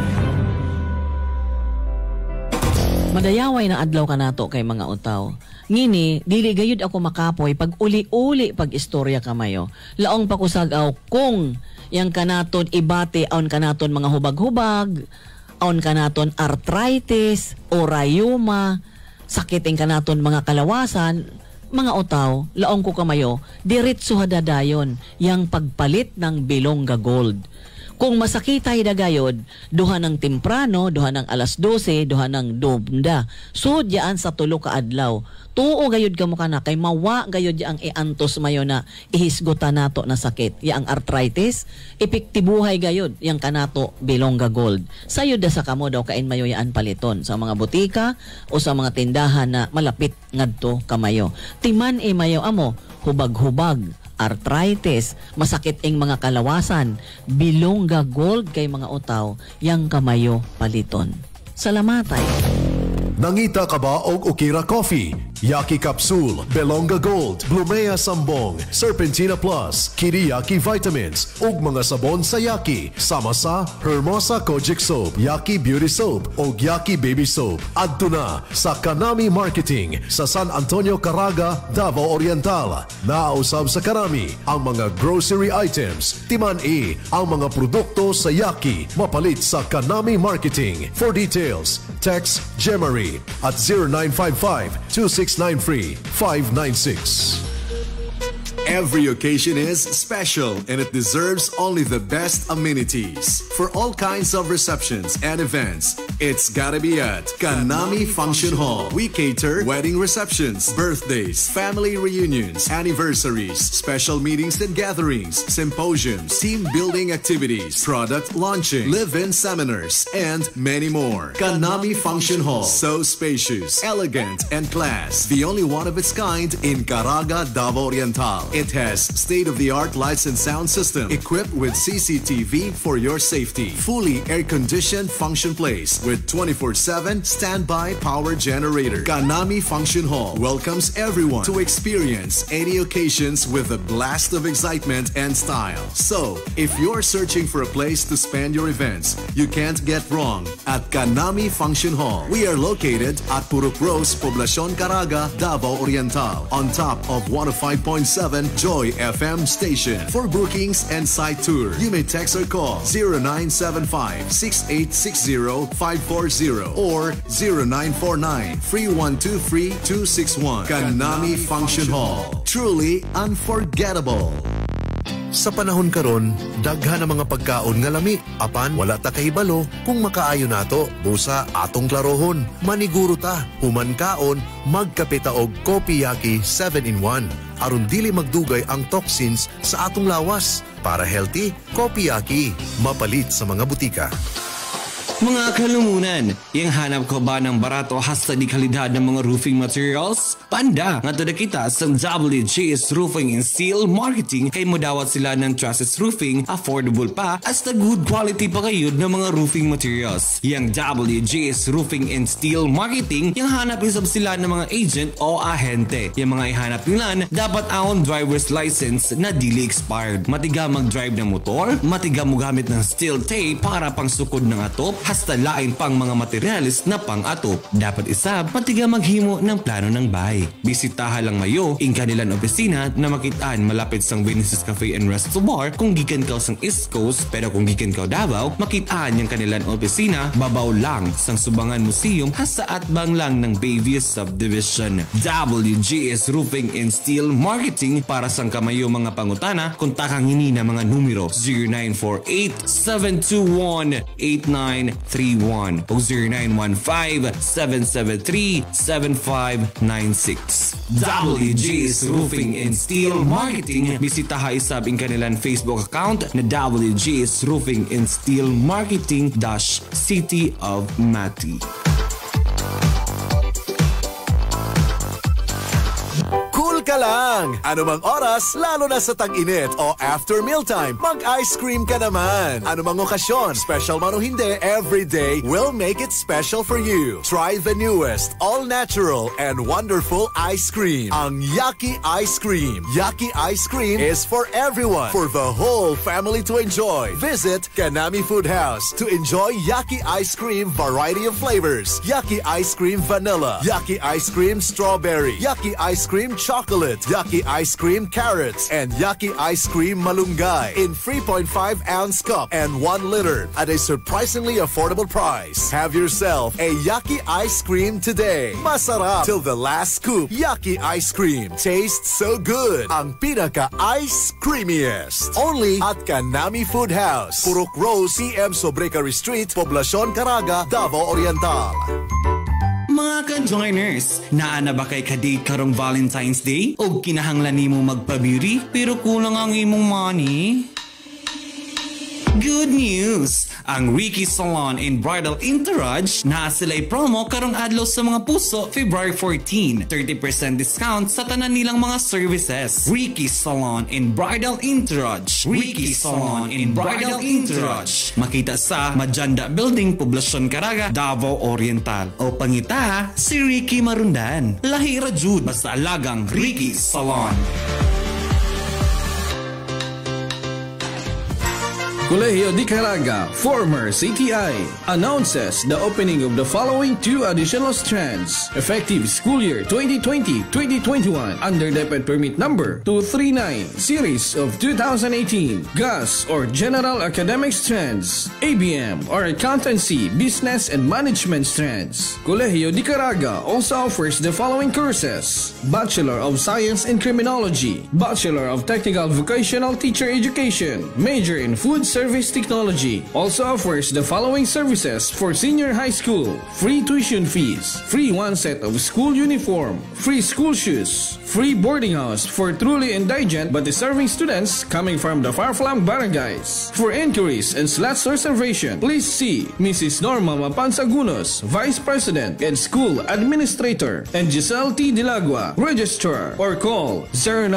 S9: Madayaway na adlaw ka nato kay mga utaw. Ngini, dili gayud ako makapoy pag uli-uli pag istorya kamayo. Laong pakusagaw kung yang kanaton ibate aon kanaton mga hubag-hubag, aon kanaton arthritis o rayuma, sakiting kanaton mga kalawasan, mga utaw, laong ko kamayo, diretso hadadayon yang pagpalit ng Bilongga Gold. Kung masakitay dagayod, duha ng temprano, duha ng alas 12, duha ng dobda. So, diyan sa tulo ka adlaw. Tuo gayod ka mo ka na, kay mawa gayod ang iantos mayo na ihisgota nato na sakit. Yang arthritis, epektibuhay gayod, yang kanato Bilongga Gold. Sayod da sa kamo daw kain mayo yaan paliton sa mga butika o sa mga tindahan na malapit ngadto kamayo. Timan mayo amo, hubag-hubag, arthritis, masakit ing mga kalawasan, Bilongga Gold kay mga utaw, yang kamayo paliton. Salamatay.
S1: Nangita ka ba og Okira Coffee, Yaki Capsule, Bilongga Gold, Blumea Sambong, Serpentina Plus, Kiriyaki Vitamins, ug mga sabon sa Yaki, sama sa Hermosa Kojic Soap, Yaki Beauty Soap, ug Yaki Baby Soap. Adto na sa Kanami Marketing sa San Antonio, Caraga, Davao Oriental. Nausab sa Kanami ang mga grocery items. Timan ang mga produkto sa Yaki mapalit sa Kanami Marketing. For details, text Gemary at 0955-2693-596. Every occasion is special and it deserves only the best amenities. For all kinds of receptions and events, it's gotta be at Kanami Function Hall. We cater wedding receptions, birthdays, family reunions, anniversaries, special meetings and gatherings, symposiums, team building activities, product launching, live-in seminars, and many more. Kanami Function Hall. So spacious, elegant, and class. The only one of its kind in Caraga, Davao Oriental. It has state-of-the-art lights and sound system equipped with CCTV for your safety. Fully air-conditioned function place with 24/7 standby power generator. Kanami Function Hall welcomes everyone to experience any occasions with a blast of excitement and style. So, if you're searching for a place to spend your events, you can't get wrong at Kanami Function Hall. We are located at Purok Rose, Poblacion Caraga, Davao Oriental, on top of 105.7 Joy FM station. For bookings and site tour, you may text or call 0975-6860-540 or 0949-3123-261. Kanami Function Hall. Truly unforgettable. Sa panahon karon, daghan ang mga pagkaon nga lami. Apan wala ta kahibalo kung makaayo nato. Busa atong klarohon. Maniguro ta, human kaon, magkape ta og Kopiyaki 7-in-1. Aron dili magdugay ang toxins sa atong lawas. Para healthy, Kopiyaki. Mapalit sa mga butika.
S10: Mga kalumunan, yung hanap ko ba ng barato hasta di kalidad ng mga roofing materials? Panda, nga tada kita sa WGS Roofing and Steel Marketing kay modawat sila ng trusted roofing, affordable pa, hasta good quality pa kayo ng mga roofing materials. Yung WGS Roofing and Steel Marketing, yung hanap isab sila ng mga agent o ahente. Yung mga ihanap nila dapat ang driver's license na dili expired. Matiga mag-drive ng motor, matiga mo gamit ng steel tape para pang sukod ng atop, hasta lain pang mga materyales na pang-atop. Dapat isab, matiga maghimo ng plano ng bahay. Bisitahan lang mayo in kanilang opisina na makitaan malapit sang Venus Cafe and Resto Bar kung gikan ka sang East Coast, pero kung gikan ka Davao, makitaan yung kanilang opisina babaw lang sang Subangan Museum hasta atbang lang ng Bayview Subdivision. WGS Roofing and Steel Marketing para sang kamayo mga pangutana, kontakang ini na mga numero 0948-721-8931 o 0915-773-7596. WGS Roofing and Steel Marketing. Bisitaha isabing kanilang Facebook account na WGS Roofing and Steel Marketing City of Mati.
S1: Cool ka lang! Anumang oras, lalo na sa tag-init o after mealtime, mag-ice cream ka naman. Anumang okasyon, special man o hindi, every day will make it special for you. Try the newest, all-natural and wonderful ice cream. Ang Yaki Ice Cream. Yaki Ice Cream is for everyone, for the whole family to enjoy. Visit Kanami Food House to enjoy Yaki Ice Cream variety of flavors. Yaki Ice Cream Vanilla, Yaki Ice Cream Strawberry, Yaki Ice Cream Chocolate, Yaki Ice Cream Carrots, and Yaki Ice Cream Malunggay in 3.5-ounce cup and 1 liter at a surprisingly affordable price. Have yourself a Yaki Ice Cream today. Masarap till the last scoop. Yaki Ice Cream tastes so good. Ang pinaka-ice creamiest. Only at Kanami Food House, Purok Rose, CM Sobrecari Street, Poblacion Caraga, Davao Oriental.
S10: Mga ka-joiners, naana ba kay kadate karong Valentine's Day? O kinahanglan nimo magpabiri pero kulang ang imong money? Good news! Ang Ricky Salon and Bridal Entourage na sila'y promo karong adlaw sa mga puso February 14. 30% discount sa tanan nilang mga services. Ricky Salon and Bridal Entourage. Ricky Salon and Bridal Entourage. Makita sa Majanda Building, Poblacion Caraga, Davao Oriental. O pangita, si Ricky Marundan. Lahi ra jud basta alagang Ricky Salon.
S3: Colegio de Caraga, former CTI, announces the opening of the following 2 additional strands, effective school year 2020-2021 under Deped Permit Number 239, Series of 2018, GAS or General Academic Strands, ABM or Accountancy, Business and Management Strands. Colegio de Caraga also offers the following courses: Bachelor of Science in Criminology, Bachelor of Technical Vocational Teacher Education, Major in Food Service Technology. Also offers the following services for senior high school: free tuition fees, free 1 set of school uniform, free school shoes, free boarding house for truly indigent but deserving students coming from the far-flung barangays. For inquiries and slots reservation, please see Mrs. Norma Mapansagunos, Vice President and School Administrator, and Giselle T. Dilagua, Registrar, or call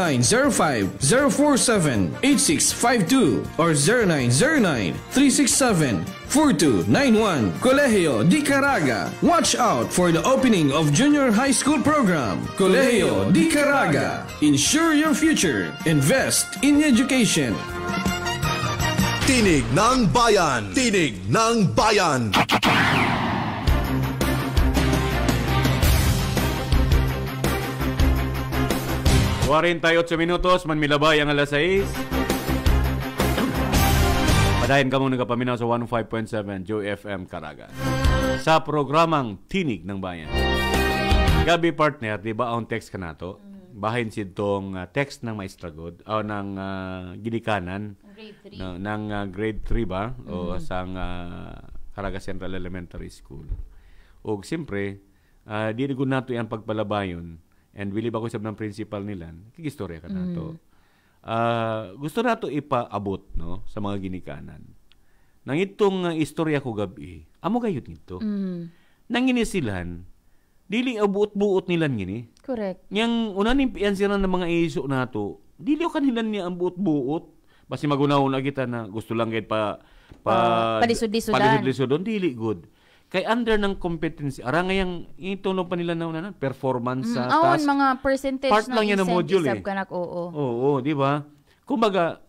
S3: 0905-047-8652 or 0909-367-4291. Colegio de Caraga. Watch out for the opening of junior high school program. Colegio de Caraga. Ensure your future. Invest in education.
S1: Tinig ng Bayan. Tinig ng Bayan.
S4: Tayo 8 minutos, manmilabay ang alas 6. Padayon ka mong nagapaminaw sa 105.7 Joy FM Caraga sa programang Tinig ng Bayan. Gabi partner, di ba ang text ka na to? Bahin si itong text ng Maestra God o ng ginikanan ng grade 3 ba? O sa Caraga Central Elementary School. O siyempre, di rin nato yung pagpalabayon. And bilib ako sa ng principal nila, kigistorya ka na to. Gusto na to ipaabot no, sa mga ginikanan. Nang itong istorya ko gabi, amo gayot nito. Nang inisilan, dili abuot-buot nilan gini.
S5: Correct.
S4: Yang unanimpian sila ng mga iso na to, dili o kanilan niya ang buot-buot. Basi magunaw-una kita na gusto lang kahit palisod-lisodon, dili good. Kay under ng competency, arang ngayang itulong pa nila na performance sa task.
S5: Mga percentage
S4: part lang yan ng module
S5: oo.
S4: Oo, di ba? Kumbaga,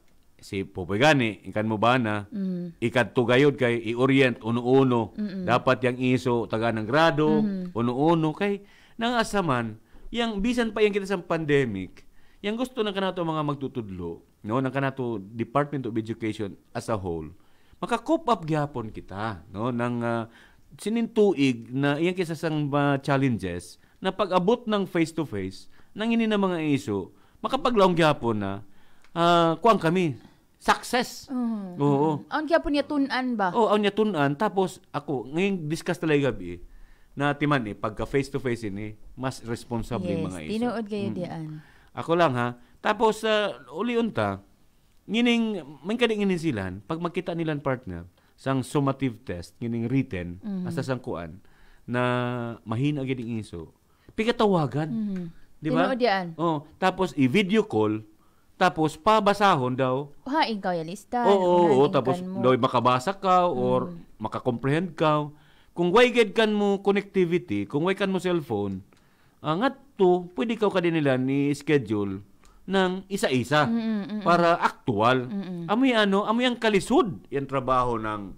S4: si Popoy gani, ikan mo ba na, ikan tugayod kay i-orient, uno-uno, dapat yang iso, taga ng grado, uno-uno, kay nang asaman, yang bisan pa yung kita sa pandemic, yang gusto ng kanato mga magtutudlo, no, ng kanato Department of Education as a whole, maka-cope up gyapon kita, no, ng sinintuig na iyang kisa sang challenges, na pag-abot ng face-to-face, nang ini na mga iso, makapaglaong gyapon na, kuwang kami, success. Oo.
S5: Ang kaya po niya tunan ba?
S4: Oo, ang niya tunan. Tapos, ako, ngayong discuss talaga gabi, na timan pagka face-to-face ini, mas responsable
S5: yes,
S4: mga iso.
S5: Yes, tinuod kayo diyan.
S4: Ako lang ha. Tapos, uliunta, ngining, may kadinginin silan, pag makita nilang partner, sang summative test, ngining written, asa sang kuan, na mahina giding iso, pigatawagan. Di ba?
S5: Tinuod diyan.
S4: Oh, tapos, i-video call, tapos pabasahon daw.
S5: Haing ka yung lista.
S4: Oo, tapos daw makabasa ka or makakomprehend ka. Kung way ged kan mo connectivity, kung way kan mo cellphone, ngadto pwede ka din nila ni schedule ng isa-isa para aktual. Amoy ang kalisod yung trabaho ng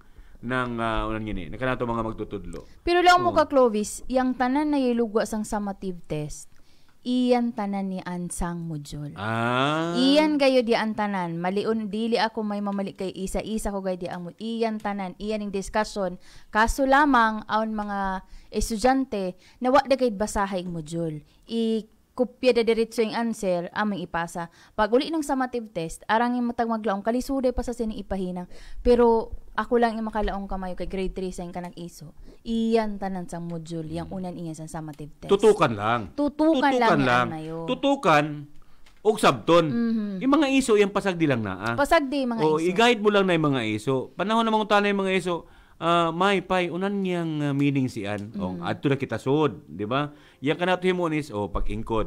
S4: ngini, kanato mga magtutudlo.
S5: Pero lang mo ka Clovis, yang tanan na ilugwa sang summative test. Iyan tanan ni ansang module. Iyan gayo di ang tanan. Maliun, dili ako may mamali kay isa-isa ko gayo di ang iyan tanan. Iyan yung discussion. Kaso lamang, aon mga estudyante, nawa da kay basahay module. Kopya da diretso yung answer, aming ipasa. Pag uli ng summative test, arang yung matag maglaong, kalisuday pa sa sining ipahinang. Pero ako lang yung makalaong kamayo kay grade 3 sa yung kanang iso. Iyan tanan sang module, yung unan iyan sa summative test.
S4: Tutukan lang.
S5: Tutukan lang.
S4: Tutukan, og sabton. Yung mga iso, yung pasagdi lang na.
S5: Pasagdi mga iso.
S4: I-guide mo lang na yung mga iso. Panahon na mga tanay yung mga iso, may pay unan niyang meaning sian adto na kita sud, di ba? Yang kanato himon is pag-ingkod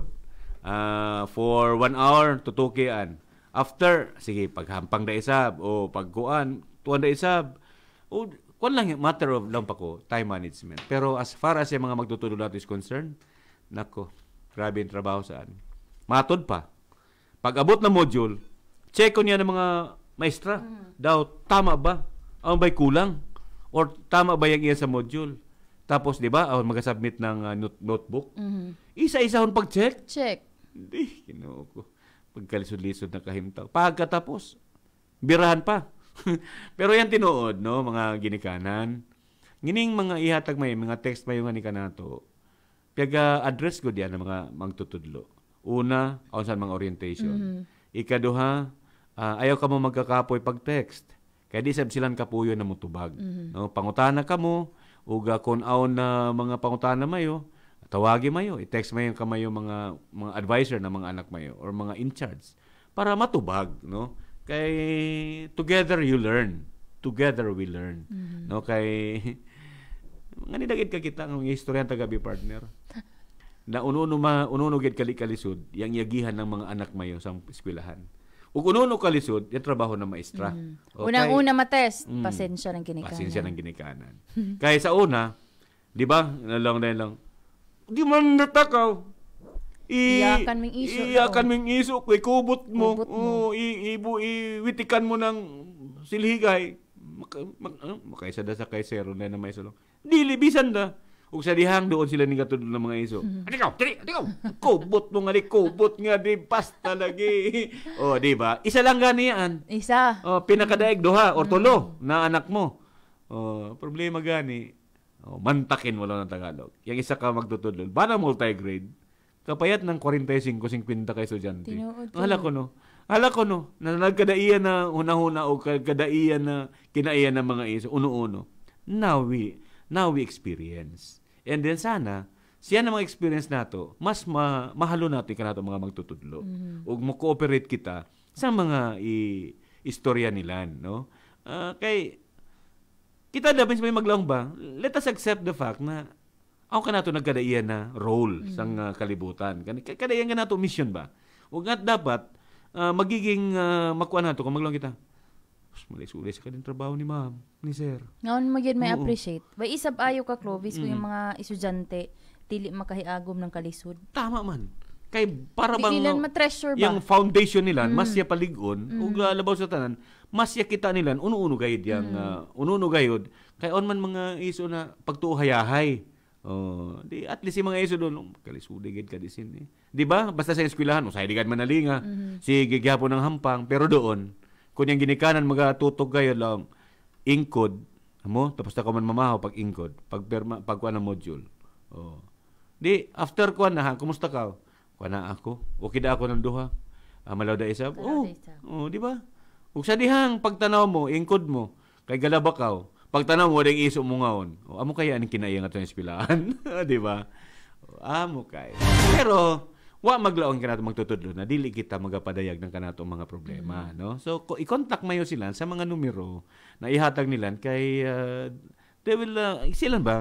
S4: for 1 hour tutukian, after sige paghampang da isab o pagkuan tuan da isab o kun lang matter of lang pa ko time management. Pero as far as yung mga magtutudlo nato is concerned, nako grabe yung trabaho saan matod pa pag-abot na module, check ko niya ng mga maestra daw tama ba ang bay kulang or tama ba yung iya sa module. Tapos, di ba, mag-submit ng notebook. Isa-isahon pag-check.
S5: Check.
S4: Hindi, ginoo ko. Pagkalisod-lisod na kahimtaw. Pagkatapos, birahan pa. Pero yan tinuod, no, mga ginikanan. Ngining mga ihatag may, mga text may nga ni kanato. Piyaga-address ko diyan ng mga magtutudlo. Una, saan mga orientation. Ikaduha, ayaw ka mo magkakapoy pag-text. Kaya di silang kapuyo na mutubag. No? Pangutana ka mo, uga kung aon na mga pangutana mayo, tawagi mayo, i-text mayo kamayo mga advisor na mga anak mayo or mga in-charge para matubag. No? Kay together you learn. Together we learn. No? Kay nga nidagid ka kita ng istorya tagabi partner. Na ununo gid kalisod yang yagihan ng mga anak mayo sa eskwelahan. Ug uno kalisod, yung trabaho ng maestra.
S5: Unang-una matest, pasensya ng ginikanan.
S4: Pasensya ng ginikanan. Kaya sa una, di ba, nalang, di man natakaw.
S5: Iyakan ming iso.
S4: Iyakan ming iso, kubot mo. Iwitikan mo ng silhigay. Makaisa da sa kaisero na may sulong. Dilibisan da. Ug sa dihang doon sila ni katulad ng mga iso. Adikaw. Kubot mo nga kubot nga di pasta lagi. Di ba? Isa lang gani yan.
S5: Isa.
S4: Pinakadaig duha or tulo na anak mo. Problema gani. Mantakin mo lang ng Tagalog. Yang isa ka magtutudlo. Bana multi-grade. Kapayat ng 45-50 kay estudyante. Hala ko no. Na nagkadaiyan na una-una o kadaiyan na kinaiyan ng mga iso. Uno-uno. Now we experience. And then sana, siya na mga experience nato, mas mahalo natin ka nato mga magtutudlo. Ug mo cooperate kita sa mga istorya nila, no? Kay kita dapat may maglaong ba? Let us accept the fact na ako ka nato nagkadaiyan na role sang kalibutan. Kadaiyan ka nato mission ba? Ug nga dapat magiging makuha nato kung maglaong kita. Malis-ulis ka din trabaho ni ma'am, ni sir.
S5: Ngayon magiging may appreciate. Bay isab ayo ka Clovis kung yung mga estudyante dili makahiagom ng kalisod.
S4: Tama man. Kay para bang
S5: ilan ma-treasure ba?
S4: yung foundation nila masya paligon ug labaw sa tanan masya kita nila uno-uno gayud yang uno-uno gayud kay on man mga iso na pagtuo hayahay. Oh, di at least yung mga iso doon kalisude gid ka disin di ba basta sa eskwelahan usay di gad manalinga sige gyapon ng hampang pero doon kun yung ginikanan magatutog gayud lang ingkod mo tapos ta ko man mamahaw pag ingkod pag kuan ng module. Oh. Di after kuan na kumusta ka? Kuan na ako. Okay da ako ng duha. Malaw da isa. Oh, di ba? Ug sa dihang pagtanaw mo, ingkod mo, kay galabakaw. Pagtanaw mo ding iso mo ngaon. Amo kaya aning kinaiya nga to eskwelahan, di ba? Amo kay. Pero wa maglaon kanato magtutudlo na dili kita magapadayag ng kanato mga problema, no? So i-contact mayo sila sa mga numero na ihatag nila kay they will sila ba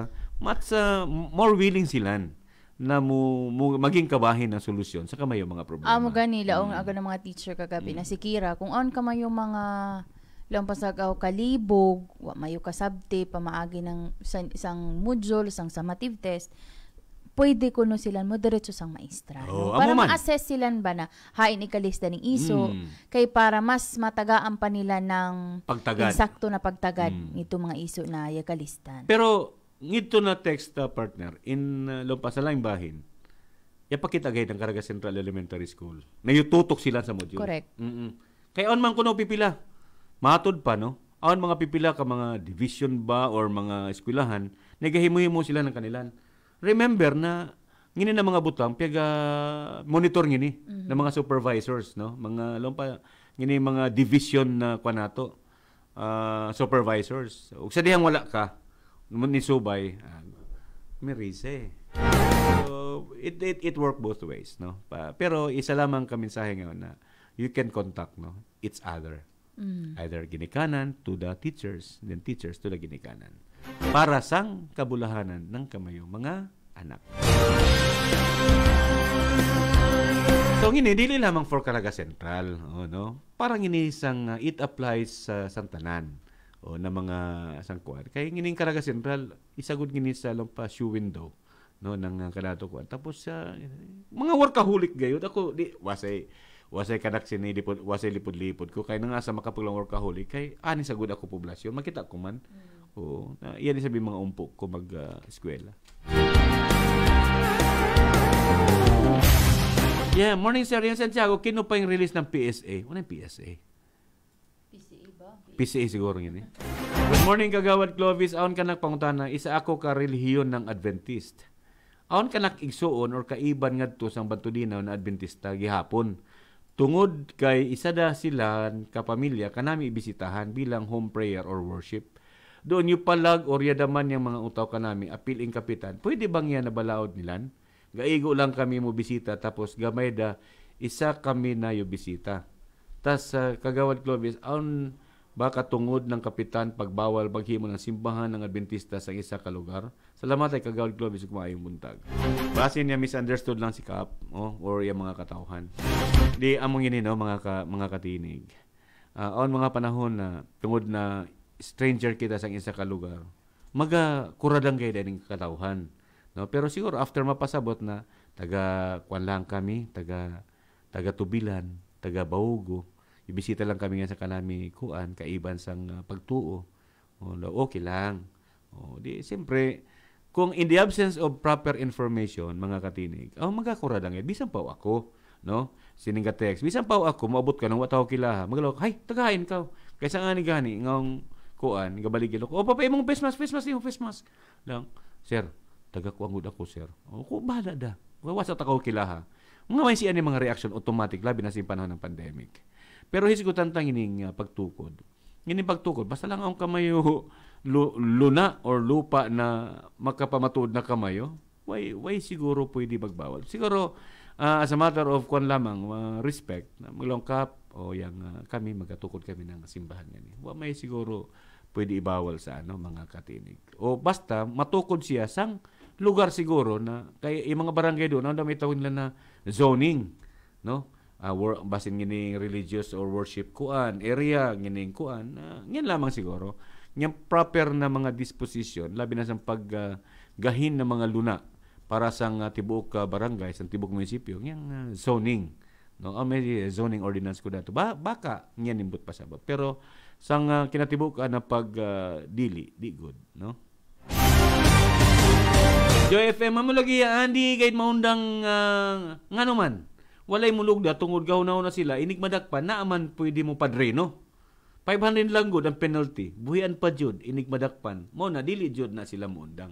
S4: more willing sila na maging kabahin ng solusyon sa kamayo mga problema.
S5: Amo ganila ang aga ng mga teacher kagabi na si Kira kung on kamayo mga lampasagaw kalibog, wa mayo kasabte pamaagi ng isang module, isang summative test. Pwede kuno sila mo diretso sang maestra. No? Para ma-assess sila ba na hain ikalista ning iso kay para mas matagaan pa nila ng
S4: pagtagad.
S5: Insakto na pagtagad nito mga iso na yakalistan.
S4: Pero ngito na text partner in lumpas sa laing bahin. Yapakita gayud ang Caraga Central Elementary School. Nayututok sila sa module.
S5: Correct.
S4: Kaya on man kuno pipila. Matod pa no. Aon mga pipila ka mga division ba or mga eskwelahan, nagahimo-himo sila ng kanilan. Remember na ngini na mga butang piaga monitor ngini ng mga supervisors no. Mga lumpa ngini mga division na kuanato supervisors. Ug sa dihang wala ka ni subay merise. So it work both ways no. Pero isa lamang ka mensahe ngayon na you can contact no each other. Either ginikanan to the teachers, then teachers to the ginikanan. Para sang kabulahanan ng kamayo mga anak. So ngini dili lamang for Caraga Central, no? Parang ngini sang it applies sa santanan na mga sangkuan. Kay ngining Caraga Central isagud ngini sa lampa shoe window no ng kanato kuan. Tapos mga workaholic gayud ako di wasay kanak sinilipod wasay lipod-lipod ko kay nga sa makapaglang workaholic kay ani sagud ako poblasyon makita ko man. Iyan sabi mga umpok ko mag-eskwela. Yeah, morning sir, yan Santiago, kino pa yung release ng PSA? Ano yung PSA?
S5: PCA ba?
S4: PCA siguro yun eh. Good morning kagawad Clovis, aon ka pangutana, isa ako ka relihiyon ng Adventist. Aon ka igsuon or kaiban ngadto sang Bantudinaw na Adventista gihapon. Tungod kay isa da sila kapamilya kanami ibisitahan bilang home prayer or worship. Doon yung palag or yadaman yung mga utaw kanami apiling kapitan. Pwede bang yan nabalaod nilan? Gaigo lang kami mo bisita tapos gamay da isa kami na yung bisita. Tas kagawad Clovis, aon baka tungod ng kapitan pagbawal paghimo ng simbahan ng Adventista sa isa ka lugar? Salamat ay kagawad Clovis ug maayong buntag. Base niya misunderstood lang si Kap or yung mga katawhan. Di among yun no mga katinig. Aon mga panahon na tungod na stranger kita sa isa ka lugar, kuradang gay din katawhan. No, pero siguro after mapasabot na taga kuan lang kami, taga Tubilan, taga Baugo, ibisita lang kami nga sa kanami kuan kaiban sang pagtuo. Okay lang. Di siyempre kung in the absence of proper information mga katinig, magakuradang yan. Bisan pa ako, no? Sining ka text, bisan pa ako moabot ka nang wataw kilaha. Magalaw, hay, tagahain ka. Kaysa nga ni gani ngong kuan, gabaligil ko. Papay mong face mask lang. Sir, taga-kuangod ako, sir. Ko bahala da. Wasa ta ko kilaha. Mga may siya ni mga reaction automatic labi na sa panahon ng pandemic. Pero hisigutan tang ining pagtukod. Ining pagtukod basta lang ang kamayo luna or lupa na makapamatud na kamayo. Why siguro pwede magbawal. Siguro as a matter of kuan lamang respect na maglongkap o yang kami magatukod kami ng simbahan ngani. Wa may siguro pwede ibawal sa mga katinig. O basta matukod siya sang lugar siguro na kay mga barangay doon may tawag nila na zoning, no? Basin ngini religious or worship kuan area ngini kuan ngin lamang siguro ng proper na mga disposition labi na sa paggahin ng mga luna para sa tibuok barangay, sa tibuok munisipyo, yung zoning. No, may zoning ordinance ko dato. Baka niyan nimbot pa sabab. Pero sang kinatibuk na pag dili, di good, no? Joy FM mo lagi andi kahit maundang ngano man. Walay mulog da tungod gahuna na sila, inig madakpan naaman pwede mo padreno. 500 lang good ang penalty. Buhian pa jud inig madakpan. Mo na dili jud na sila muundang.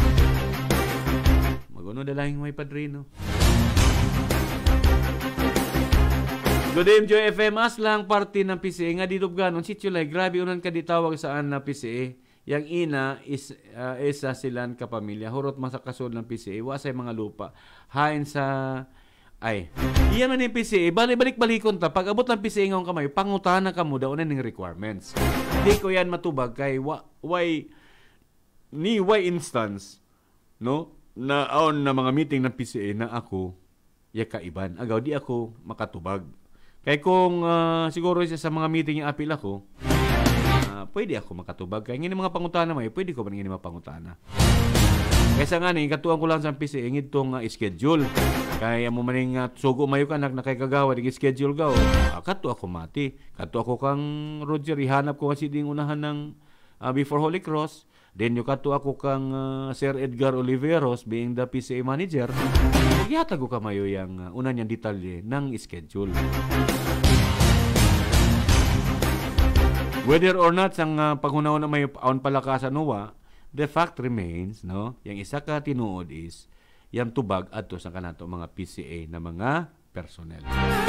S4: Maguno dalahing may padreno. Good day, Joy FM. As lang party ng PCA. Nga dito ganon, sityo lay, grabe unan ka ditawag saan na PCA. Yang ina is isa silan kapamilya. Hurot man sa kasod ng PCA. Wasay mga lupa. Hain sa... Ay, iyan man yung PCA. Balik-balikon ta. Pag abot ng PCA ngayong kamay, pangutana ka mo daw na ng requirements. Hindi ko yan matubag kay why instance, no? Na mga meeting ng PCA na ako, yakaiban. Agaw, di ako makatubag. Kaya kung siguro isa sa mga meeting yung apil ako, pwede ako makatubag. Kaya ngayon mga pangutana may, pwede ko ba ngayon mga pangutana? Kaysa nga katuan ko lang sa PCA, ngayon itong schedule. Kaya mo maning sugo mayo ka, nakikagawa, nag-schedule ka. Kato ako mati. Kato ako kang Roger, ihanap ko kasi ding unahan ng Before Holy Cross. Then yung kato ako kang Sir Edgar Oliveros being the PCA manager. Nagyatag ko kamayo yung una niyang detalye ng schedule. Whether or not sang paghunaw na may aon palakasan nuwa, the fact remains, no? Yang isa ka tinuod is yang tubag adto sa kanato mga PCA na mga personnel.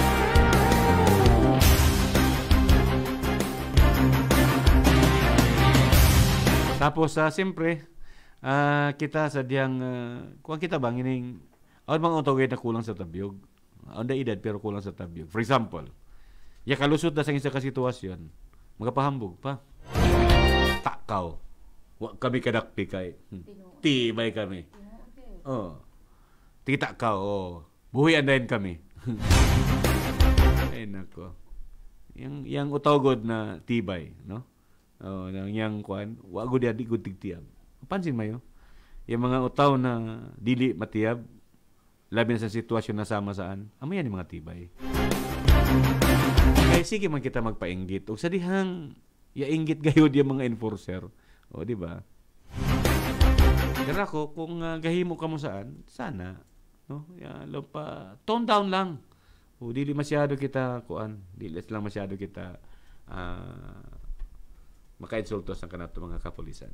S4: Tapos, siyempre, kita sa diyang, kung kita bang ining, mga utawid na kulang sa tabyog. Ang edad pero kulang sa tabyog. For example, kalusot na sa isa ka sitwasyon, magapahambog pa. Takaw. Wag kami kadakpi kay. Tibay kami. Oh. Titakaw. Oh. Buhian din kami. Ay, nako. Yang utawgod na tibay, no? Oh, nang yang kuan, wago dia di gud tigtiyab. Pansin mayo, yung mga utaw na dili matiyab, labi na sa sitwasyon na sama saan, amayan yung mga tibay. Kaya sige man kita magpainggit. O sa dihang, yainggit gayod yung mga enforcer. O, di ba? Pero ako, kung gahimo ka mo saan, sana, no? Tone down lang. O, dili masyado kita, dili lang masyado kita, maka-insulto sa kanato mga kapulisan.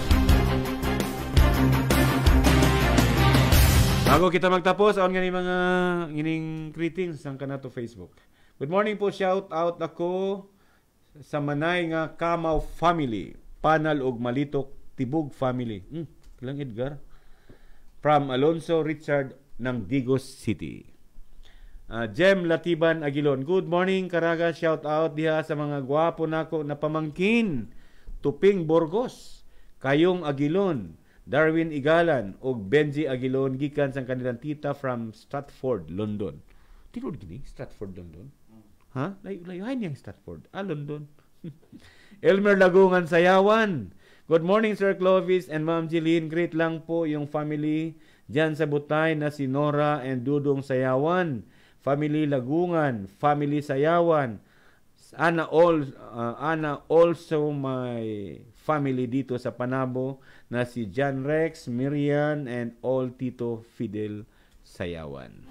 S4: Bago kita magtapos, aon nga ni mga ining greetings sa kanato Facebook. Good morning po, shout out ako sa manay nga Kamaw family, Panal og Malitok Tibug family. Ilang Edgar? From Alonso Richard ng Digos City. Jem Latiban Aguilon. Good morning, Karaga. Shout out diha sa mga gwapo nako na pamangkin. Tuping Burgos, Kayong Aguilon, Darwin Igalan ug Benji Aguilon gikan sa kanilang tita from Stratford, London. Tinod gini Stratford, London. Ha? Layo-layo niyang Stratford. London. Elmer Lagungan Sayawan. Good morning, Sir Clovis and Ma'am Jeline. Great lang po yung family diyan sa Butay na si Nora and Dudong Sayawan. Family Lagungan, family Sayawan. Ana also my family dito sa Panabo na si John Rex, Miriam, and all Tito Fidel Sayawan.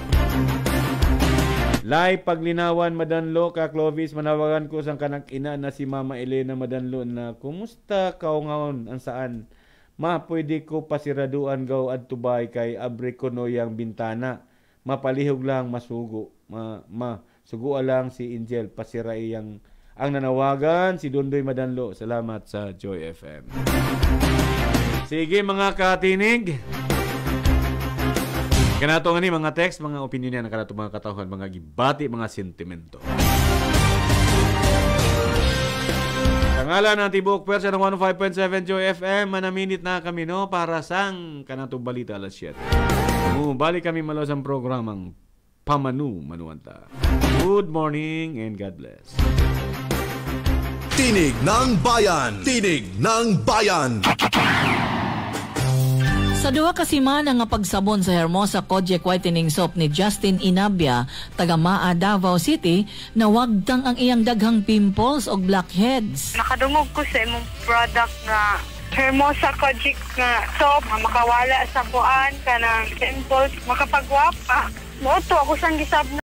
S4: Lai paglinawan Madanlo ka Clovis, manawagan ko sang kanang ina na si Mama Elena Madanlo na kumusta kaungaon ang saan? Ma, pwede ko pasiraduan gaw at tubay kay abre ko no yang bintana. Mapalihog lang masugo. Sugo lang si Angel pasiray ang nanawagan si Dondoy Madanlo. Salamat sa Joy FM. Sige mga katinig. Kanato nga ni mga text, mga opinion yan, kanato mga katauhan, mga gibati, mga sentimento. Kangalan ng Tibok Pwersa ng 105.7 Joy FM, manaminit na kami no para sang kanatong balita alas 7. Balik kami malo sa programang Pamanu Manuanta. Good morning and God bless.
S1: Tinig ng Bayan! Tinig ng Bayan!
S9: Sa duha ka semana nga pagsabon sa Hermosa Kojic Whitening Soap ni Justin Inabia, taga Maa, Davao City, nawagtang ang iyang daghang pimples o blackheads.
S11: Nakadungog ko sa imong product nga Hermosa Kojic nga soap, makawala sa buan, kanang pimples, makapagwapa. Moto ako sang gisab